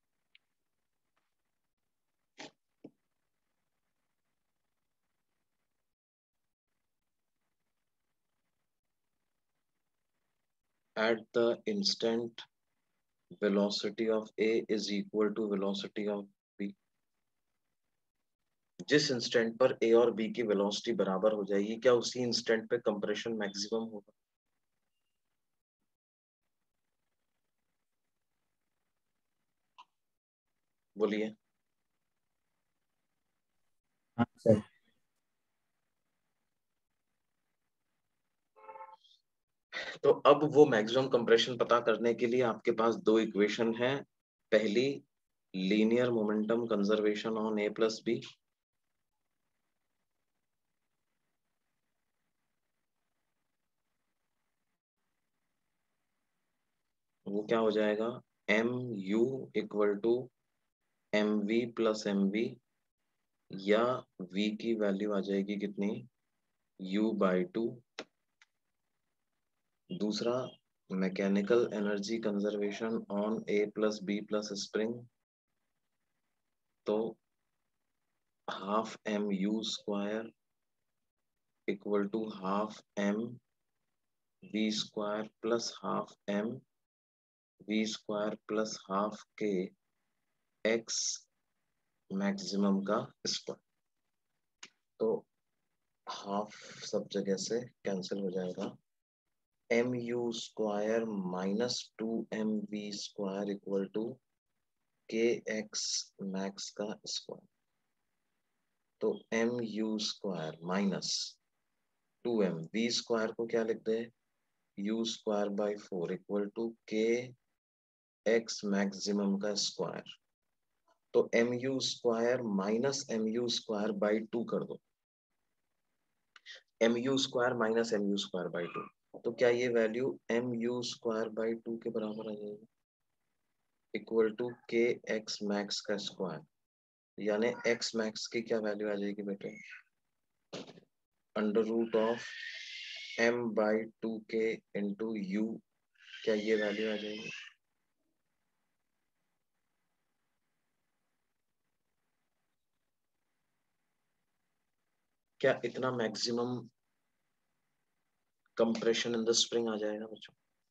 at the instant velocity of A is equal to velocity of B. जिस instant पर A और B की वेलोसिटी बराबर हो जाएगी, क्या उसी इंस्टेंट पे कंप्रेशन मैक्सिमम होगा? बोलिए। हाँ सर। तो अब वो मैक्सिमम कंप्रेशन पता करने के लिए आपके पास दो इक्वेशन है। पहली, linear momentum conservation on A plus B, वो क्या हो जाएगा, m u equal to m v plus m v, या v की वैल्यू आ जाएगी कितनी, u बाई टू। दूसरा, mechanical energy conservation on a plus B plus spring, तो half m u square equal to half m v square plus half m v square plus half k x maximum का square. तो half सब जगह से cancel हो जाएगा, m u square minus two m v square equal to k x max का square. तो m u square minus two m v square को क्या लिखते हैं, u square by four equal to k x maximum का square. तो m u square minus m u square by two कर दो, m u square minus m u square by two, तो क्या ये value M u square by two के बराबर आ जाएगी, equal to k x max का स्क्वायर। यानी एक्स मैक्स की क्या वैल्यू आ जाएगी बेटे, under root of m by two k into u, क्या ये वैल्यू आ जाएगी। क्या इतना maximum compression in the spring आ जाएगा बच्चों।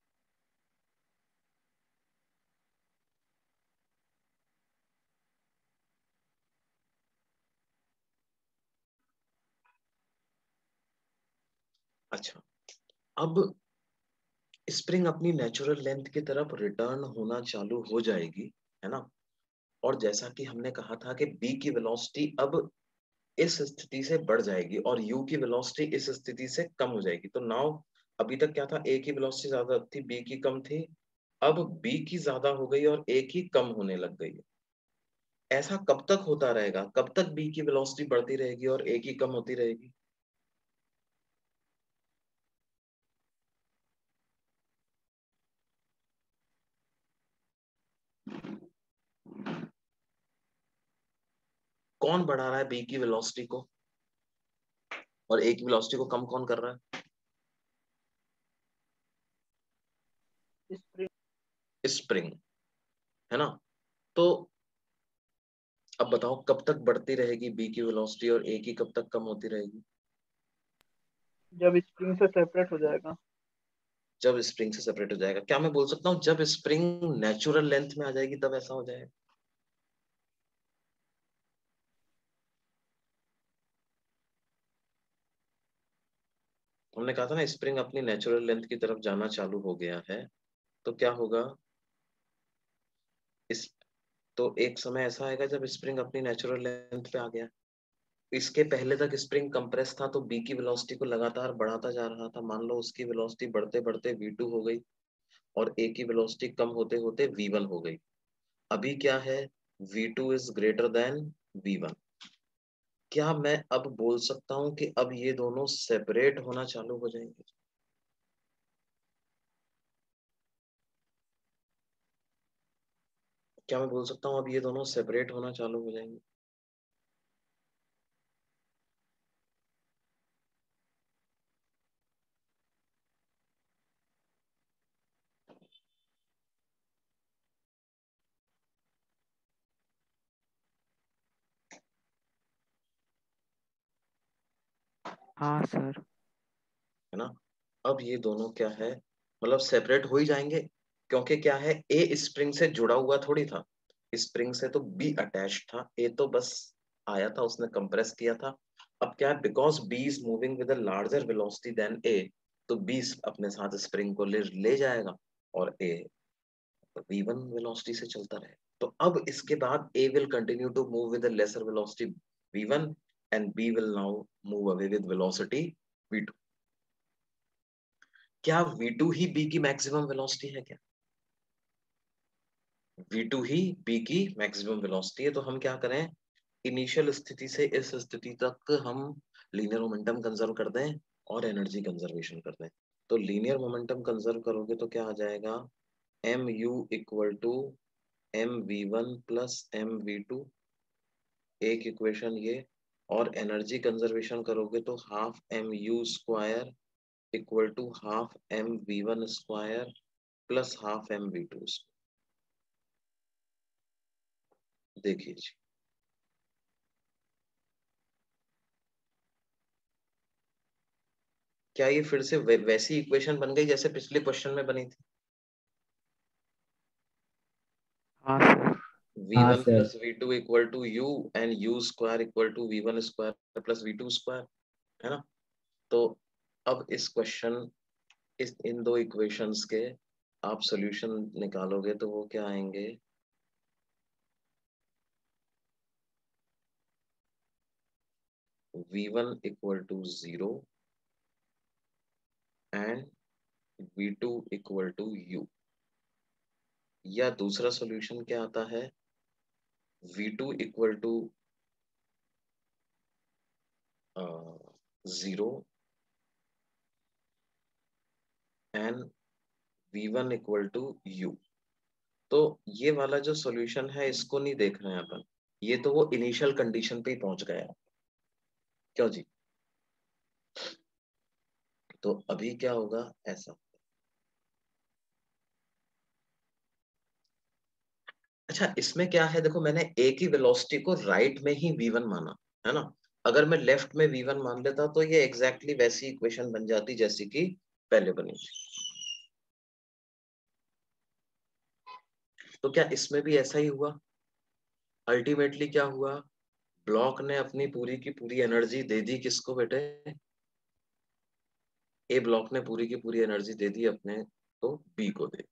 अच्छा, अब स्प्रिंग अपनी नेचुरल लेंथ की तरफ रिटर्न होना चालू हो जाएगी, है ना। और जैसा कि हमने कहा था कि बी की वेलोसिटी अब इस स्थिति से बढ़ जाएगी और यू की वेलोसिटी इस स्थिति से कम हो जाएगी। तो नाउ अभी तक क्या था, ए की वेलोसिटी ज्यादा थी, बी की कम थी, अब बी की ज्यादा हो गई और ए की कम होने लग गई है। ऐसा कब तक होता रहेगा, कब तक बी की वेलोसिटी बढ़ती रहेगी और ए की कम होती रहेगी। कौन बढ़ा रहा है बी की वेलोसिटी को और ए की वेलोसिटी को कम कौन कर रहा है, स्प्रिंग। स्प्रिंग, है ना। तो अब बताओ कब तक बढ़ती रहेगी बी की वेलोसिटी और ए की कब तक कम होती रहेगी। जब स्प्रिंग से सेपरेट हो जाएगा। जब स्प्रिंग से सेपरेट हो जाएगा। क्या मैं बोल सकता हूँ जब स्प्रिंग नेचुरल लेंथ में आ जाएगी तब ऐसा हो जाएगा। हमने कहा था ना स्प्रिंग अपनी नेचुरल लेंथ की तरफ जाना चालू हो गया है, तो क्या होगा, इस तो एक समय ऐसा आएगा जब स्प्रिंग अपनी नेचुरल लेंथ पे आ गया। इसके पहले तक स्प्रिंग कंप्रेस था तो बी की वेलोसिटी को लगातार बढ़ाता जा रहा था, मान लो उसकी वेलोसिटी बढ़ते बढ़ते वी टू हो गई और ए की वेलोसिटी कम होते होते वी वन हो गई। अभी क्या है, v two is greater than v one. क्या मैं अब बोल सकता हूं कि अब ये दोनों सेपरेट होना चालू हो जाएंगे। क्या मैं बोल सकता हूं अब ये दोनों सेपरेट होना चालू हो जाएंगे। हाँ सर। है ना। अब ये दोनों क्या है, मतलब सेपरेट हो ही जाएंगे, क्योंकि क्या है, ए स्प्रिंग से जुड़ा हुआ थोड़ी था, स्प्रिंग से तो बी अटैच था, ए तो बस आया था उसने कंप्रेस किया था। अब क्या है, because B is moving with a larger velocity than A, तो बी अपने साथ स्प्रिंग को ले ले जाएगा और ए v वन वेलोसिटी से चलता रहे। तो अब इसके बाद a will continue to move with a lesser velocity v one and b will now move away with velocity v two. क्या v टू ही b की मैक्सिमम वेलोसिटी है क्या? v टू ही b की मैक्सिमम वेलोसिटी है। तो हम क्या करें, इनिशियल स्थिति से इस स्थिति तक हम लीनियर मोमेंटम कंजर्व कर दें और एनर्जी कंजर्वेशन कर दें। तो लीनियर मोमेंटम कंजर्व करोगे तो क्या आ जाएगा, m u equal to m v one plus m v two, एक इक्वेशन ये, और एनर्जी कंजर्वेशन करोगे तो half m u square equal to half m v one square plus half m v two. देखिए जी, क्या ये फिर से वै, वैसी इक्वेशन बन गई जैसे पिछले क्वेश्चन में बनी थी? हाँ सर। वी हाँ one sir. Plus v two equal to u and u square equal to v one square plus v two square, है ना? तो अब इस क्वेश्चन, इस इन दो इक्वेशंस के आप सॉल्यूशन निकालोगे तो वो क्या आएंगे, v one equal to zero and v two equal to u. या दूसरा सॉल्यूशन क्या आता है, v two equal to zero and v one equal to u. तो ये वाला जो सॉल्यूशन है इसको नहीं देख रहे हैं अपन, ये तो वो इनिशियल कंडीशन पे ही पहुंच गया, क्यों जी? तो अभी क्या होगा, ऐसा। अच्छा, इसमें क्या है, देखो मैंने ए की वेलोसिटी को राइट में ही वी वन माना, है ना? अगर मैं लेफ्ट में वी वन मान लेता तो ये एग्जैक्टली exactly वैसी इक्वेशन बन जाती जैसी कि पहले बनी थी। तो क्या इसमें भी ऐसा ही हुआ? अल्टीमेटली क्या हुआ, ब्लॉक ने अपनी पूरी की पूरी एनर्जी दे दी किसको बेटे, ए ब्लॉक ने पूरी की पूरी एनर्जी दे दी अपने को बी को दे दी।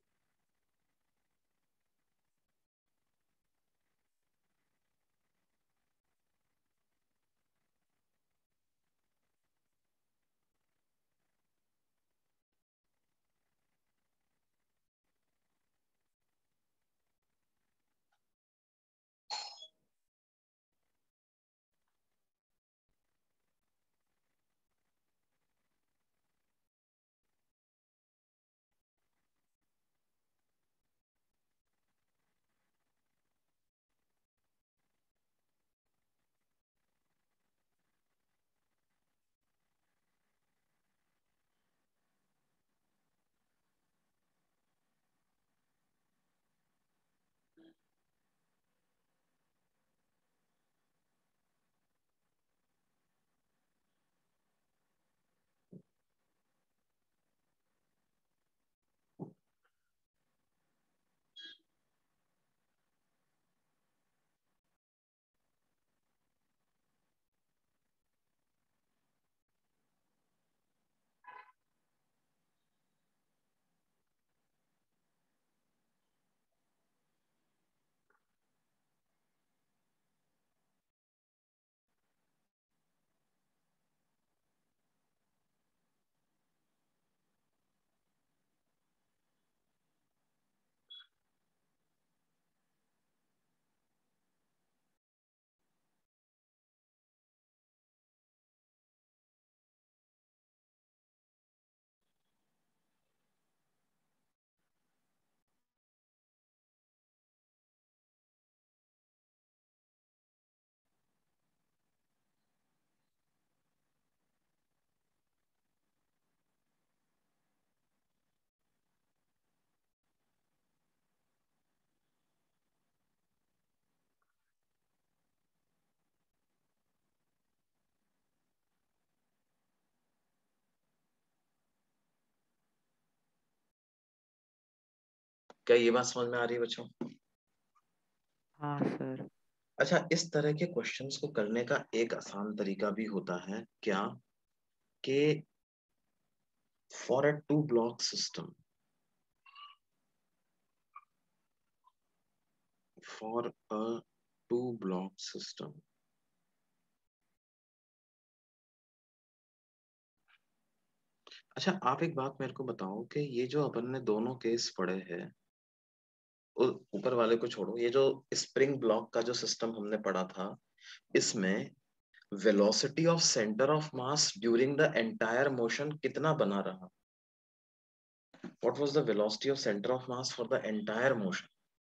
क्या ये बात समझ में आ रही है बच्चों? हाँ सर। अच्छा, इस तरह के क्वेश्चंस को करने का एक आसान तरीका भी होता है क्या, कि for a two block system, for a two block system. अच्छा, आप एक बात मेरे को बताओ कि ये जो अपन ने दोनों केस पढ़े हैं, ऊपर वाले को छोड़ो, ये जो स्प्रिंग ब्लॉक का जो सिस्टम हमने पढ़ा था, इसमें velocity of centre of mass during the entire motion कितना बना रहा? What was the velocity of center of mass for the entire motion?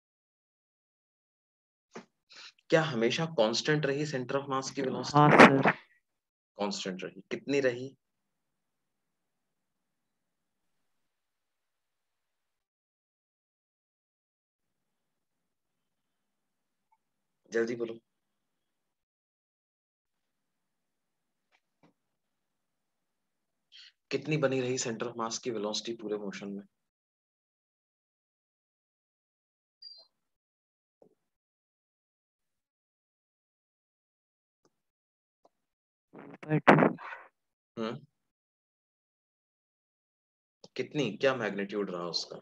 क्या हमेशा कांस्टेंट रही सेंटर ऑफ मास की वेलोसिटी? हाँ सर। कांस्टेंट रही। कितनी रही? जल्दी बोलो। कितनी बनी रही सेंटर ऑफ मास की वेलोसिटी पूरे मोशन में? हम्म कितनी, क्या मैग्नीट्यूड रहा उसका?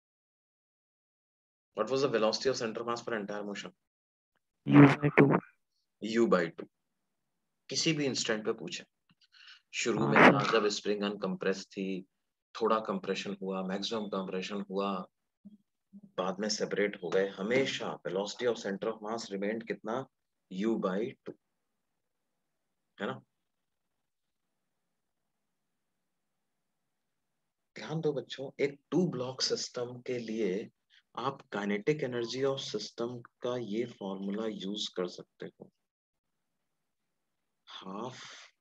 What was the velocity of center of mass for entire motion? u by two. u by two. किसी भी इंस्टेंट पे पूछे, शुरू हाँ में था सर। जब स्प्रिंग अनकंप्रेस थी, थोड़ा कंप्रेशन हुआ, मैक्सिमम कंप्रेशन हुआ, बाद में सेपरेट हो गए, हमेशा velocity of centre of mass remained कितना? u by टू, है ना? ध्यान दो बच्चों, एक टू ब्लॉक सिस्टम के लिए आप काइनेटिक एनर्जी ऑफ सिस्टम का ये फॉर्मूला यूज कर सकते हो, half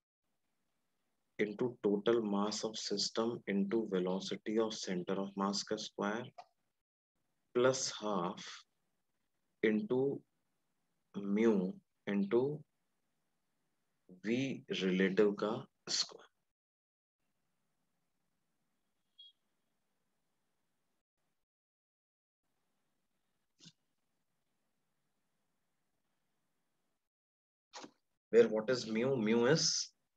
into total mass of system into velocity of center of mass का square plus half into mu into v relative का square. where what is mu? Mu is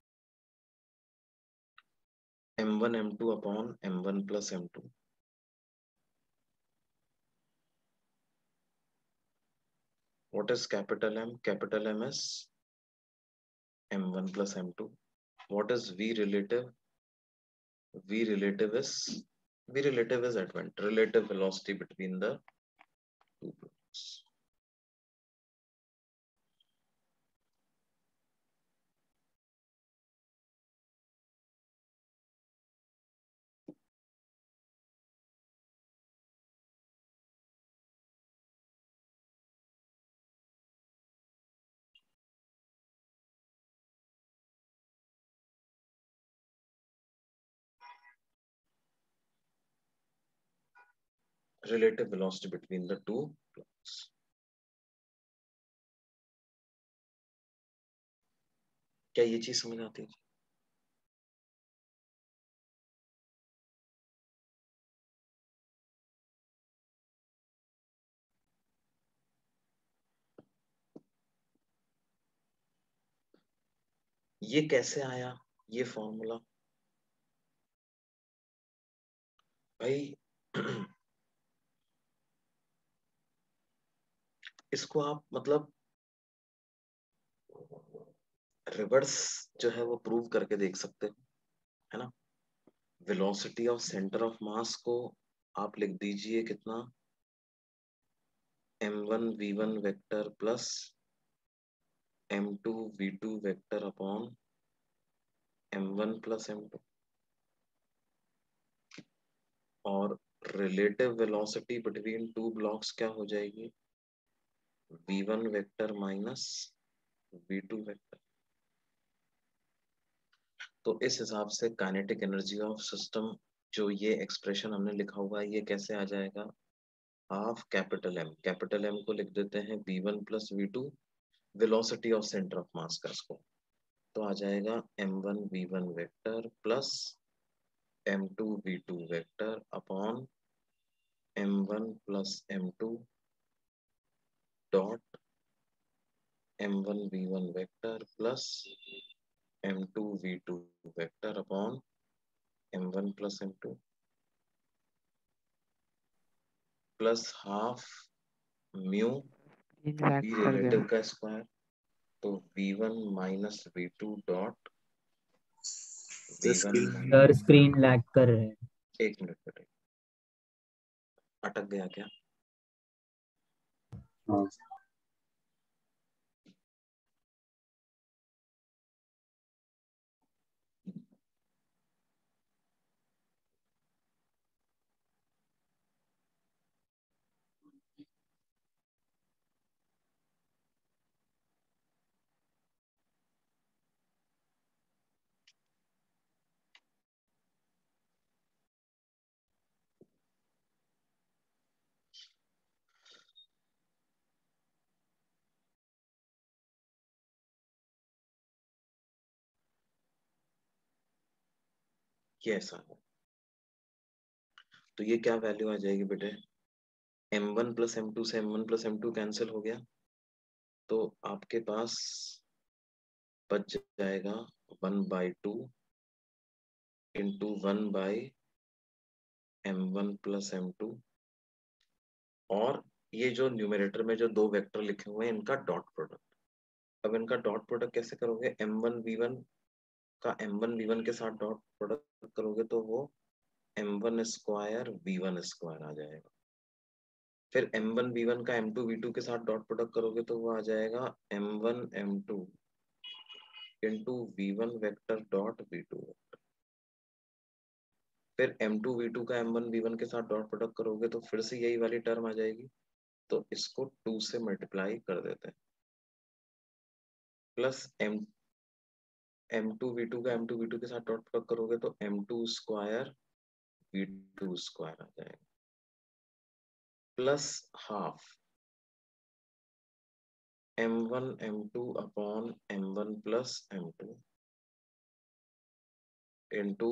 m one m two upon m one plus m two. What is capital M? Capital M is m one plus m two. What is v relative? V relative is V relative is advent, relative velocity between the two blocks. Relative velocity between the two blocks. क्या ये चीज समझ आती है? ये कैसे आया ये फॉर्मूला? भाई इसको आप मतलब रिवर्स जो है वो प्रूव करके देख सकते हो, है ना? Velocity of centre of mass को आप लिख दीजिए कितना? M one v one vector plus m two v two vector upon m one plus m two, और relative velocity between two blocks क्या हो जाएगी? V one vector minus v two vector. तो इस हिसाब से काइनेटिक एनर्जी ऑफ सिस्टम, जो ये एक्सप्रेशन हमने लिखा हुआ है, ये कैसे आ जाएगा? Half capital M, capital M को लिख देते हैं v one plus v two, velocity of centre of mass का इसको, तो आ जाएगा m one v one vector plus m two v two vector upon m one plus m two dot m one v one vector plus m two v two vector upon m one plus m two plus half mu तीन lakh v कर relative गया। का square, तो v one minus v two dot v one screen sir screen lag कर रहे हैं। एक minute बेटे, अटक गया क्या? हाँ ये ऐसा है, तो ये क्या वैल्यू आ जाएगी बेटे? M one plus m two से m one plus m two cancel हो गया, तो आपके पास बच जाएगा one by two into one by m one plus m two, और ये जो न्यूमरेटर में जो दो वेक्टर लिखे हुए हैं इनका डॉट प्रोडक्ट। अब इनका डॉट प्रोडक्ट कैसे करोगे? एम वन वी वन का एम वन वी वन के साथ डॉट प्रोडक्ट करोगे तो वो m one square v one square आ जाएगा। फिर एम वन वी वन का एम टू वी टू के साथ डॉट प्रोडक्ट करोगे तो वो आ जाएगा m one m two into v one vector dot v two vector. फिर एम टू वी टू का एम वन वी वन के साथ डॉट प्रोडक्ट करोगे तो फिर से यही वाली टर्म आ जाएगी, तो इसको टू से मल्टीप्लाई कर देते हैं, plus m m two v two का एम टू वी टू के साथ डॉट प्रोडक्ट करोगे तो m two square v two square आ जाएगा, plus half m one m two upon m one plus m two into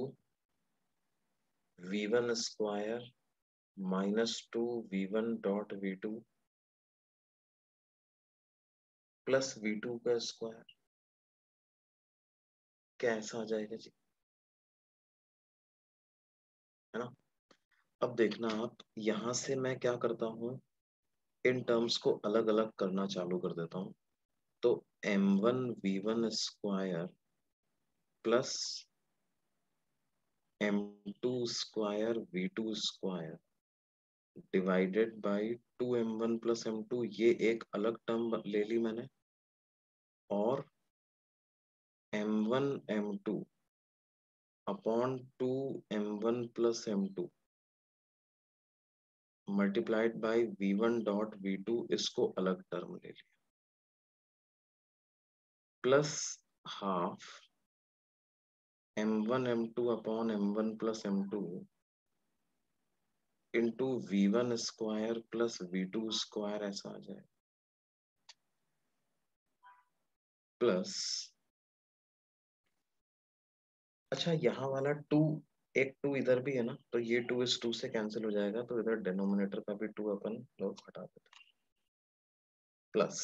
v one square minus two v one dot v two plus v two का square. क्या ऐसा आ जाएगा जी? है ना? अब देखना आप, यहां से मैं क्या करता हूं, इन टर्म्स को अलग अलग करना चालू कर देता हूं। तो m one v one square plus m two square v two square divided by two m one plus m two, ये एक अलग टर्म ले ली मैंने, और m one m two upon two m one plus m two multiplied by v one dot v two, इसको अलग term ले लिया, plus half m one m two upon m one plus m two into v one square plus v two square, ऐसा आ जाए, plus अच्छा यहाँ वाला टू, एक टू इधर भी है ना, तो ये टू इस टू से कैंसिल हो जाएगा, तो इधर डिनोमिनेटर का भी टू अपन लोग हटा देते, प्लस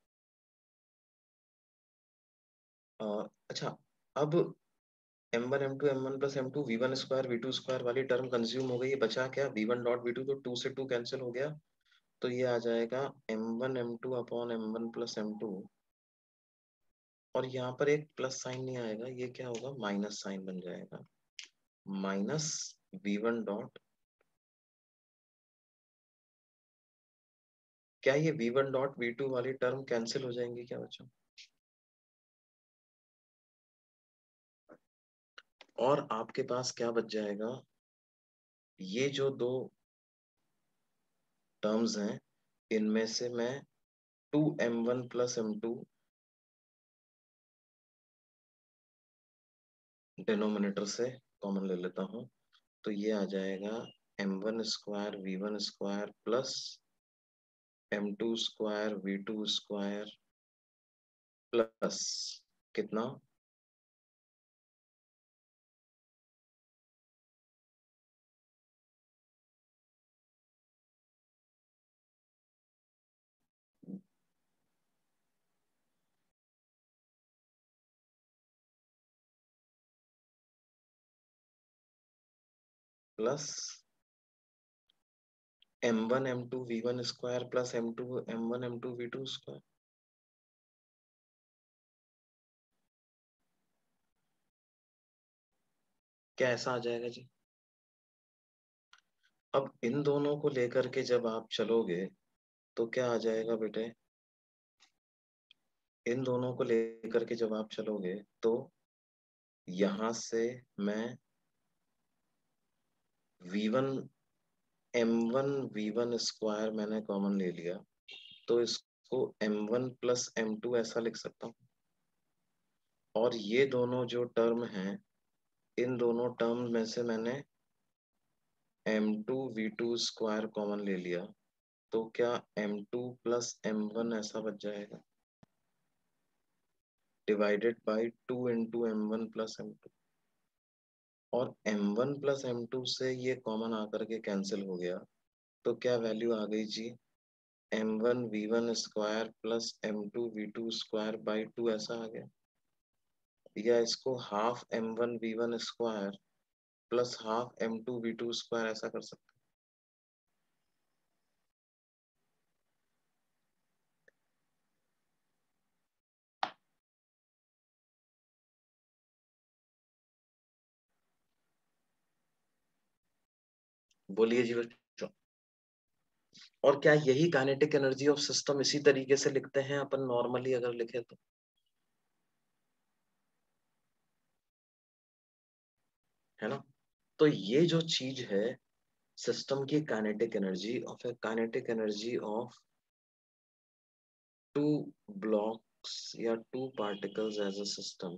अच्छा अब m one m two m one plus m two v one square v two square वाली टर्म कंज्यूम हो गई, बचा क्या? V one dot v two, तो टू से टू कैंसिल हो गया, तो ये आ जाएगा m one m two upon m one plus m two, और यहाँ पर एक प्लस साइन नहीं आएगा, ये क्या होगा? माइनस साइन बन जाएगा, माइनस वी वन डॉट, क्या ये v one dot v two वाली टर्म कैंसिल हो जाएंगी क्या बच्चों? और आपके पास क्या बच जाएगा? ये जो दो टर्म्स हैं इनमें से मैं two m one plus m two denominator से कॉमन ले लेता हूं, तो ये आ जाएगा m one square v one square plus m two square v two square plus कितना? Plus m one m two v one square plus m two m one m two v two square. क्या ऐसा आ जाएगा जी? अब इन दोनों को लेकर के जब आप चलोगे तो क्या आ जाएगा बेटे? इन दोनों को लेकर के जब आप चलोगे तो यहां से मैं v one m one v one square मैंने कॉमन ले लिया, तो इसको m one plus m two ऐसा लिख सकता हूँ। और ये दोनों जो टर्म हैं, इन दोनों टर्म में से मैंने m two v two square common ले लिया, तो क्या m two plus m one ऐसा बच जाएगा, divided by two into m one plus m two. और m one plus m two से ये कॉमन आकर के कैंसिल हो गया, तो क्या वैल्यू आ गई जी? M one v one square plus m two v two square by two ऐसा आ गया। या इसको half m one v one square plus half m two v two square ऐसा कर सकते हैं। बोलिए जी बच्चों। और क्या यही काइनेटिक एनर्जी ऑफ सिस्टम इसी तरीके से लिखते हैं अपन नॉर्मली अगर लिखे तो? है ना? तो ये जो चीज है सिस्टम की kinetic energy of a kinetic energy of two blocks या two particles as a system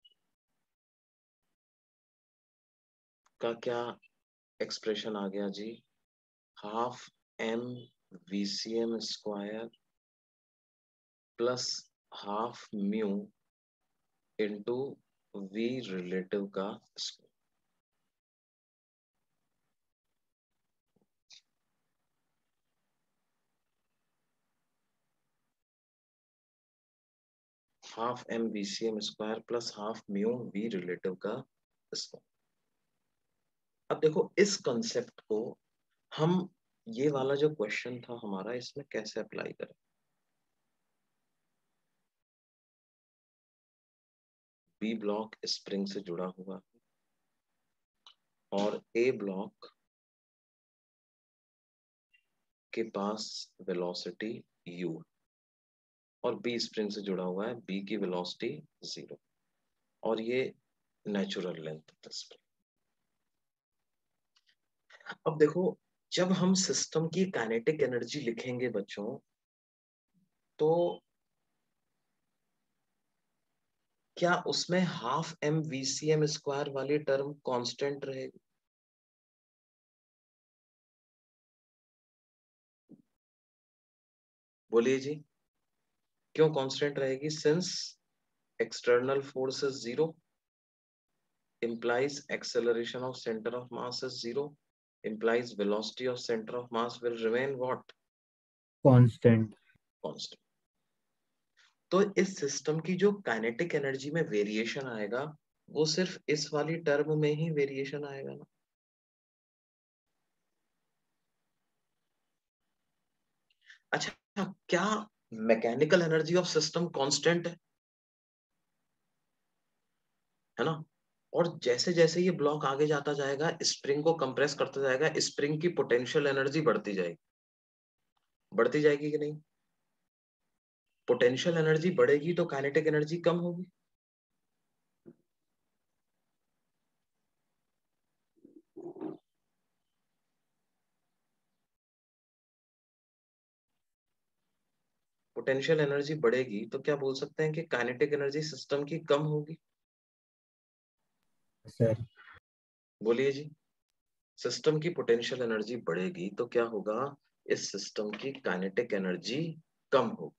का क्या एक्सप्रेशन आ गया जी? Half m v c m square plus half mu into v relative का square. Half m v c m square plus half mu v relative का square. अब देखो इस कंसेप्ट को हम, ये वाला जो क्वेश्चन था हमारा, इसमें कैसे अप्लाई करें? बी ब्लॉक स्प्रिंग से जुड़ा हुआ और ए ब्लॉक के पास वेलोसिटी u और बी स्प्रिंग से जुड़ा हुआ है, बी की वेलोसिटी जीरो और ये नेचुरल लेंथ ऑफ स्प्रिंग। अब देखो जब हम सिस्टम की काइनेटिक एनर्जी लिखेंगे बच्चों, तो क्या उसमें half m v c m square वाली टर्म कांस्टेंट रहेगी? बोलिए जी, क्यों कांस्टेंट रहेगी? Since external force is zero implies acceleration of center of mass is zero implies velocity of center of mass will remain what? Constant. Constant. तो इस system की जो काइनेटिक एनर्जी में वेरिएशन आएगा वो सिर्फ इस वाली टर्म में ही वेरिएशन आएगा ना। अच्छा, क्या mechanical energy of system constant है? है ना? और जैसे जैसे ये ब्लॉक आगे जाता जाएगा, स्प्रिंग को कंप्रेस करता जाएगा, स्प्रिंग की पोटेंशियल एनर्जी बढ़ती जाएगी। बढ़ती जाएगी कि नहीं? पोटेंशियल एनर्जी बढ़ेगी तो काइनेटिक एनर्जी कम होगी। पोटेंशियल एनर्जी बढ़ेगी तो क्या बोल सकते हैं कि काइनेटिक एनर्जी सिस्टम की कम होगी? सर बोलिए जी। सिस्टम की पोटेंशियल एनर्जी बढ़ेगी तो क्या होगा? इस सिस्टम की काइनेटिक एनर्जी कम होगी।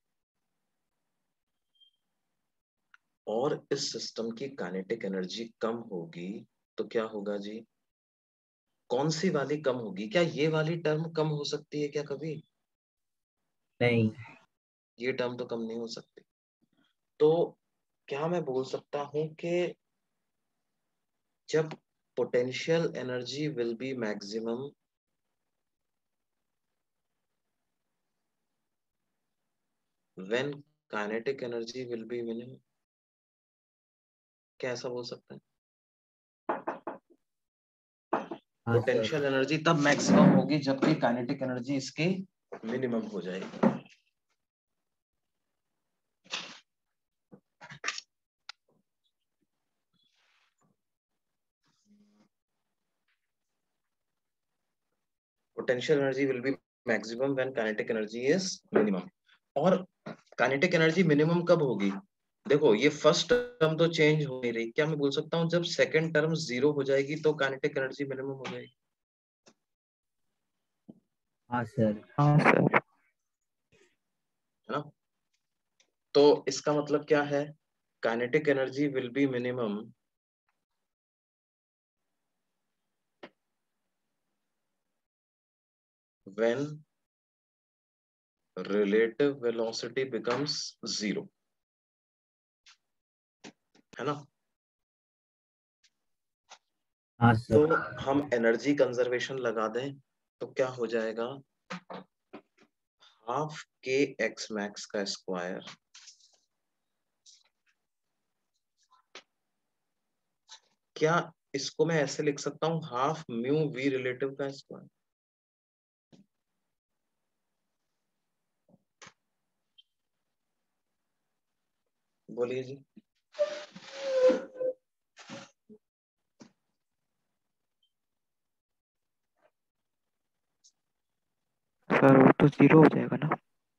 और इस सिस्टम की काइनेटिक एनर्जी कम होगी तो क्या होगा जी? कौन सी वाली कम होगी? क्या ये वाली टर्म कम हो सकती है क्या कभी? नहीं। ये टर्म तो कम नहीं हो सकती। तो क्या मैं बोल सकता हूं कि जब potential energy will be maximum when kinetic energy will be minimum. क्या ऐसा बोल सकते हैं? हाँ सर। पोटेंशियल एनर्जी तब मैक्सिमम होगी जबकि काइनेटिक एनर्जी इसकी मिनिमम हो जाएगी। Potential energy will be maximum when kinetic energy is minimum. और काइनेटिक एनर्जी मिनिमम कब होगी? देखो ये फर्स्ट टर्म तो चेंज हो नहीं रही, क्या मैं बोल सकता हूँ जब सेकंड टर्म जीरो हो जाएगी तो काइनेटिक एनर्जी मिनिमम हो जाएगी? हाँ सर। हाँ सर। है ना? तो इसका मतलब क्या है? Kinetic energy will be minimum when relative velocity becomes zero. है ना? हाँ तो सर। हम एनर्जी कंजर्वेशन लगा दें तो क्या हो जाएगा? हाफ के एक्स मैक्स का स्क्वायर क्या इसको मैं ऐसे लिख सकता हूं? हाफ म्यू वी रिलेटिव का स्क्वायर। बोलिए जी। सर वो तो जीरो हो जाएगा ना।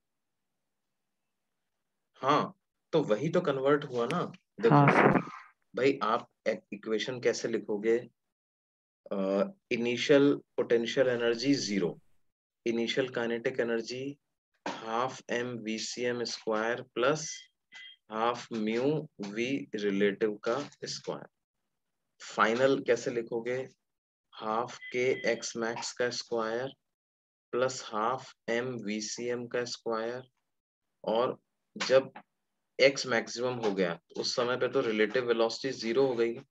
हाँ तो वही तो कन्वर्ट हुआ ना। देखो हाँ सर। भाई आप इक्वेशन कैसे लिखोगे? Initial potential energy zero, initial kinetic energy half m v c m square plus half mu v relative का स्क्वायर। फाइनल कैसे लिखोगे? हाफ के एक्स मैक्स का square plus half m v c m का square. और जब x maximum हो गया तो उस समय पे तो रिलेटिव वेलोसिटी जीरो हो गई।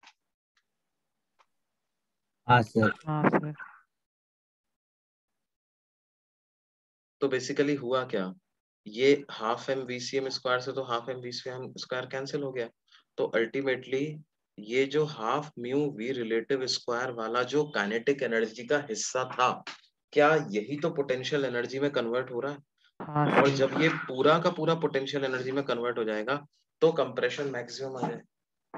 हाँ सर। हाँ सर। तो बेसिकली हुआ क्या? ये half m v c m square से तो half m v c m square cancel हो गया। तो अल्टीमेटली ये जो half mu v relative square वाला जो काइनेटिक एनर्जी का हिस्सा था, क्या यही तो पोटेंशियल एनर्जी में कन्वर्ट हो रहा है? हाँ और सर। जब ये पूरा का पूरा पोटेंशियल एनर्जी में कन्वर्ट हो जाएगा तो कंप्रेशन मैक्सिमम आ जाए।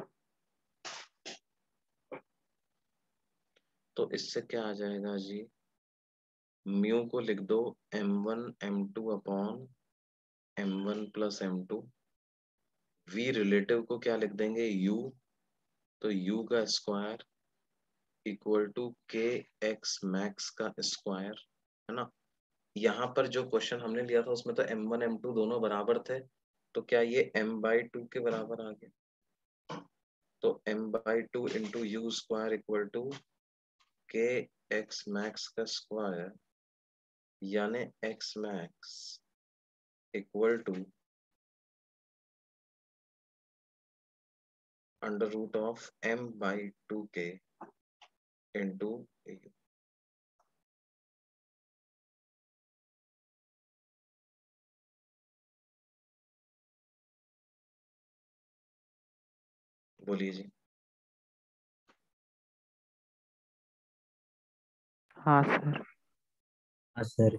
तो इससे क्या आ जाएगा जी? म्यू को लिख दो m one m two upon m one plus m two. V relative को क्या लिख देंगे? यू। तो यू का square equal to k x max का स्क्वायर। है ना? यहाँ पर जो क्वेश्चन हमने लिया था उसमें तो एम वन एम टू दोनों बराबर थे, तो क्या ये m बाई टू के बराबर आ गया? तो m by two into u square equal to k x max का स्क्वायर, यानी x max equal to under root of m by two k into u. बोलिए जी। हाँ सर। हाँ सर।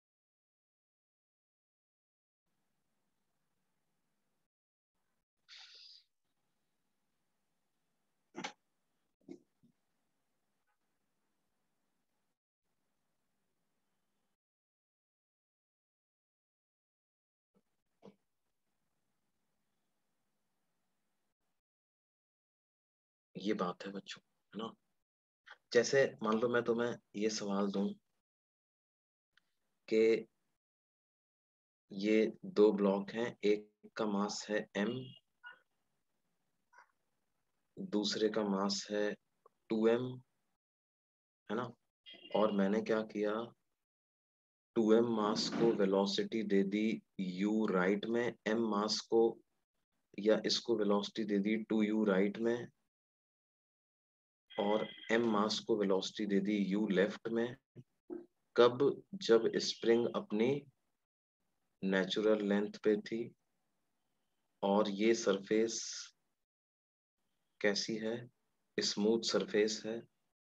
ये बात है बच्चों, है ना? जैसे मान लो मैं तुम्हें ये सवाल दूं कि ये दो ब्लॉक हैं, एक का मास है m, दूसरे का मास है टू एम। है ना? और मैंने क्या किया? टू एम मास को वेलोसिटी दे दी u राइट में, m मास को या इसको वेलोसिटी दे दी टू यू राइट में, और m मास को वेलोसिटी दे दी u लेफ्ट में। कब? जब स्प्रिंग अपनी नेचुरल लेंथ पे थी और ये सरफेस कैसी है, स्मूथ सरफेस है,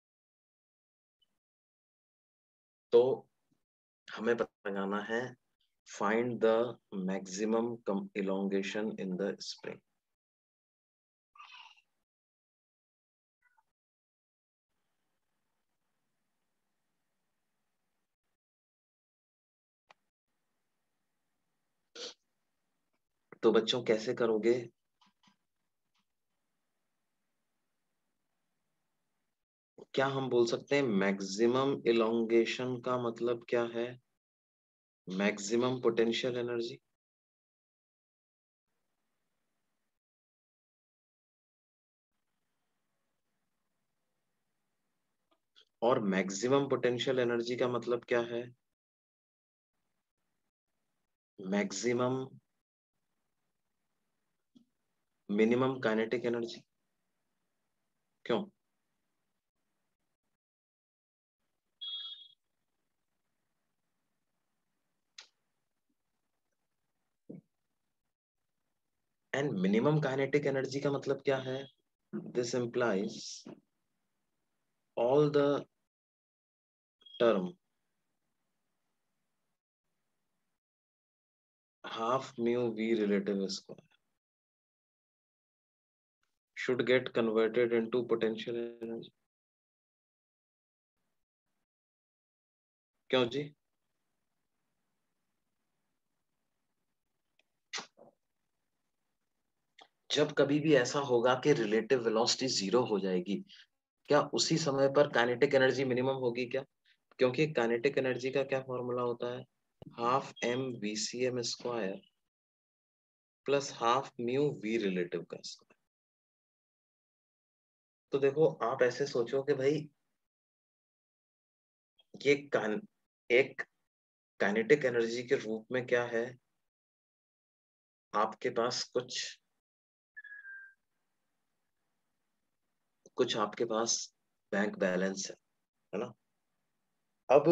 तो हमें पता लगाना है find the maximum elongation in the spring. तो बच्चों कैसे करोगे? क्या हम बोल सकते हैं मैक्सिमम इलोंगेशन का मतलब क्या है? Maximum potential energy. और मैक्सिमम पोटेंशियल एनर्जी का मतलब क्या है? Maximum minimum kinetic energy. क्यों? एंड मिनिमम काइनेटिक एनर्जी का मतलब क्या है? This implies all the term half mu v relative square should get converted into potential energy। क्यों जी? जब कभी भी ऐसा होगा कि रिलेटिव वेलोसिटी जीरो हो जाएगी, क्या उसी समय पर काइनेटिक एनर्जी मिनिमम होगी क्या? क्योंकि काइनेटिक एनर्जी का क्या फॉर्मूला होता है? Half m v c m square plus half mu v relative का स्क्वायर। तो देखो आप ऐसे सोचो कि भाई ये कान, एक काइनेटिक एनर्जी के रूप में क्या है, आपके पास कुछ कुछ आपके पास बैंक बैलेंस है, है ना? अब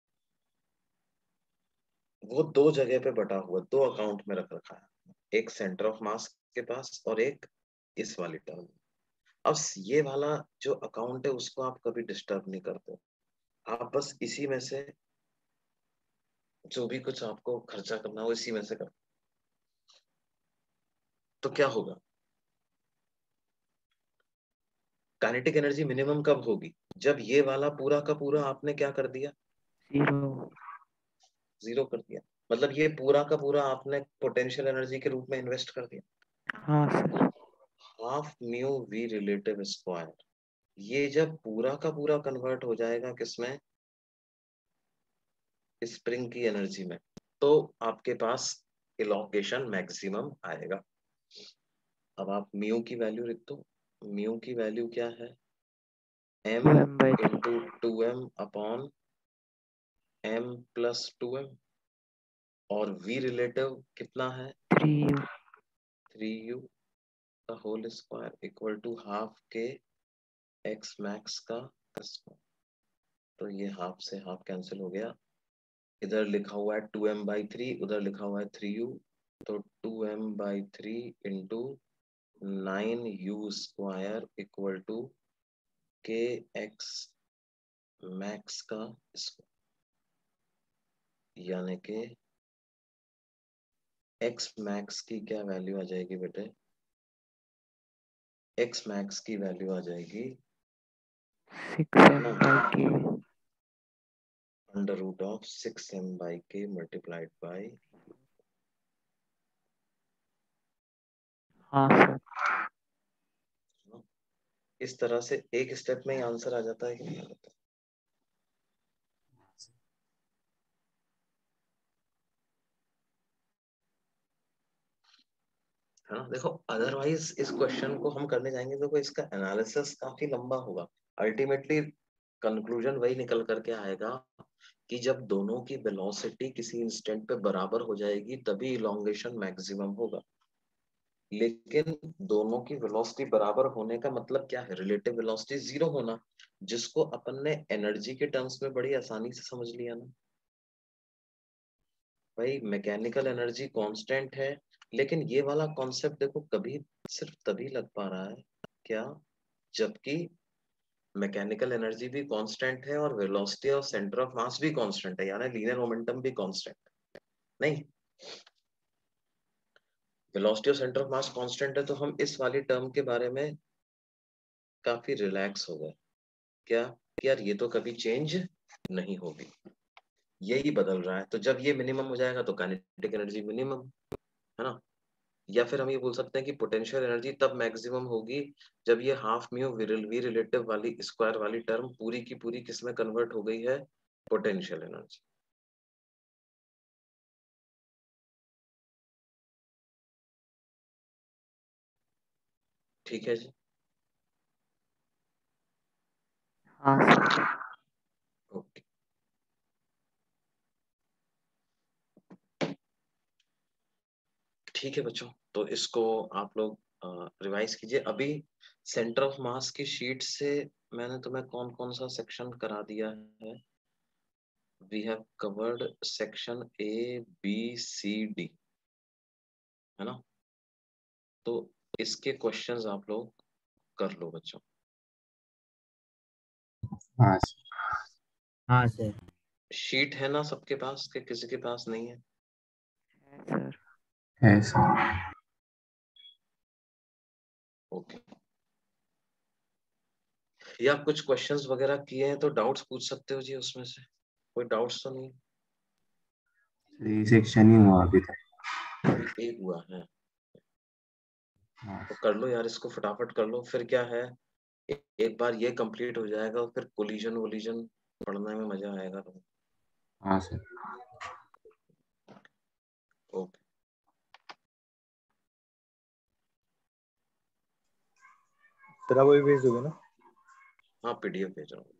वो दो जगह पे बटा हुआ, दो अकाउंट में रख रखा है, एक सेंटर ऑफ मास के पास और एक इस वाली टर्म। अब ये वाला जो अकाउंट है उसको आप कभी डिस्टर्ब नहीं करते, आप बस इसी में से जो भी कुछ आपको खर्चा करना हो इसी में से कर। तो क्या होगा? काइनेटिक एनर्जी मिनिमम कब होगी? जब ये वाला पूरा का पूरा आपने क्या कर दिया? जीरो। जीरो कर दिया। मतलब ये पूरा का पूरा आपने पोटेंशियल एनर्जी के रूप में इन्वेस्ट कर दिया। हाँ sir. Half mu v relative square, ये जब पूरा का पूरा कन्वर्ट हो जाएगा किसमें? स्प्रिंग की एनर्जी में, तो आपके पास इलोंगेशन मैक्सिमम आएगा। अब आप म्यू की वैल्यू लिख दो। म्यू की वैल्यू क्या है? m two m by three. Into two m upon m plus two m, और v रिलेटिव कितना है? Three u. थ्री यू का whole square equal to half k x max का स्क्वायर। तो ये हाफ से हाफ कैंसिल हो गया, इधर लिखा हुआ है टू एम बाई थ्री, उधर लिखा हुआ है थ्री यू, तो two m by three into nine u square equal to k x max का स्क्वायर, यानी कि एक्स मैक्स की क्या वैल्यू आ जाएगी बेटे? एक्स मैक्स की वैल्यू आ जाएगी six m by k. Under root of six m by k multiplied by. हाँ सर। इस तरह से एक स्टेप में ही आंसर आ जाता है कि नहीं आता? है ना? देखो अदरवाइज इस क्वेश्चन को हम करने जाएंगे, देखो इसका एनालिसिस काफी लंबा होगा। अल्टीमेटली कंक्लूजन वही निकल करके आएगा कि जब दोनों की वेलोसिटी किसी इंस्टेंट पे बराबर हो जाएगी तभी इलोंगेशन मैक्सिमम होगा। लेकिन दोनों की वेलोसिटी बराबर होने का मतलब क्या है? रिलेटिव वेलोसिटी जीरो होना, जिसको अपन ने एनर्जी के टर्म्स में बड़ी आसानी से समझ लिया ना। भाई मैकेनिकल एनर्जी कांस्टेंट है, लेकिन ये वाला कॉन्सेप्ट देखो कभी सिर्फ तभी लग पा रहा है क्या, जबकि मैकेनिकल एनर्जी भी कांस्टेंट है और वेलोसिटी और सेंटर ऑफ मास भी कांस्टेंट है, यानी लीनियर मोमेंटम भी कांस्टेंट है। नहीं, वेलोसिटी और सेंटर ऑफ मास कांस्टेंट है तो हम इस वाली टर्म के बारे में काफी रिलैक्स हो गए क्या, कि यार ये तो कभी चेंज नहीं होगी, यही बदल रहा है। तो जब ये मिनिमम हो जाएगा तो काइनेटिक एनर्जी मिनिमम, है ना। या फिर हम ये बोल सकते हैं कि पोटेंशियल एनर्जी तब मैक्सिमम होगी जब ये हाफ म्यू वी रिलेटिव वाली स्क्वायर वाली टर्म पूरी की पूरी किस में कन्वर्ट हो गई है, पोटेंशियल एनर्जी। ठीक है जी। हाँ सर। ओके, ठीक है बच्चों, तो इसको आप लोग रिवाइज कीजिए। अभी सेंटर ऑफ मास की शीट से मैंने तुम्हें कौन कौन सा सेक्शन करा दिया है, we have covered section A B C D, है ना। तो इसके क्वेश्चंस आप लोग कर लो बच्चों। हाँ हाँ सर। शीट है ना सबके पास, के किसी के पास नहीं है? है सर। है सर। ओके, या कुछ क्वेश्चंस वगैरह किए हैं तो डाउट्स पूछ सकते हो जी, उसमें से कोई डाउट्स तो नहीं? ये सेक्शन ही हुआ अभी तक। अभी एक हुआ है, हाँ तो कर लो यार इसको फटाफट कर लो, फिर क्या है ए, एक बार ये कंप्लीट हो जाएगा और फिर कोलिजन वोलिजन पढ़ने में मजा आएगा तो। हाँ सर। ओके, सर आप वही भेज दोगे ना? हाँ पीडीएफ भेज रहा हूँ।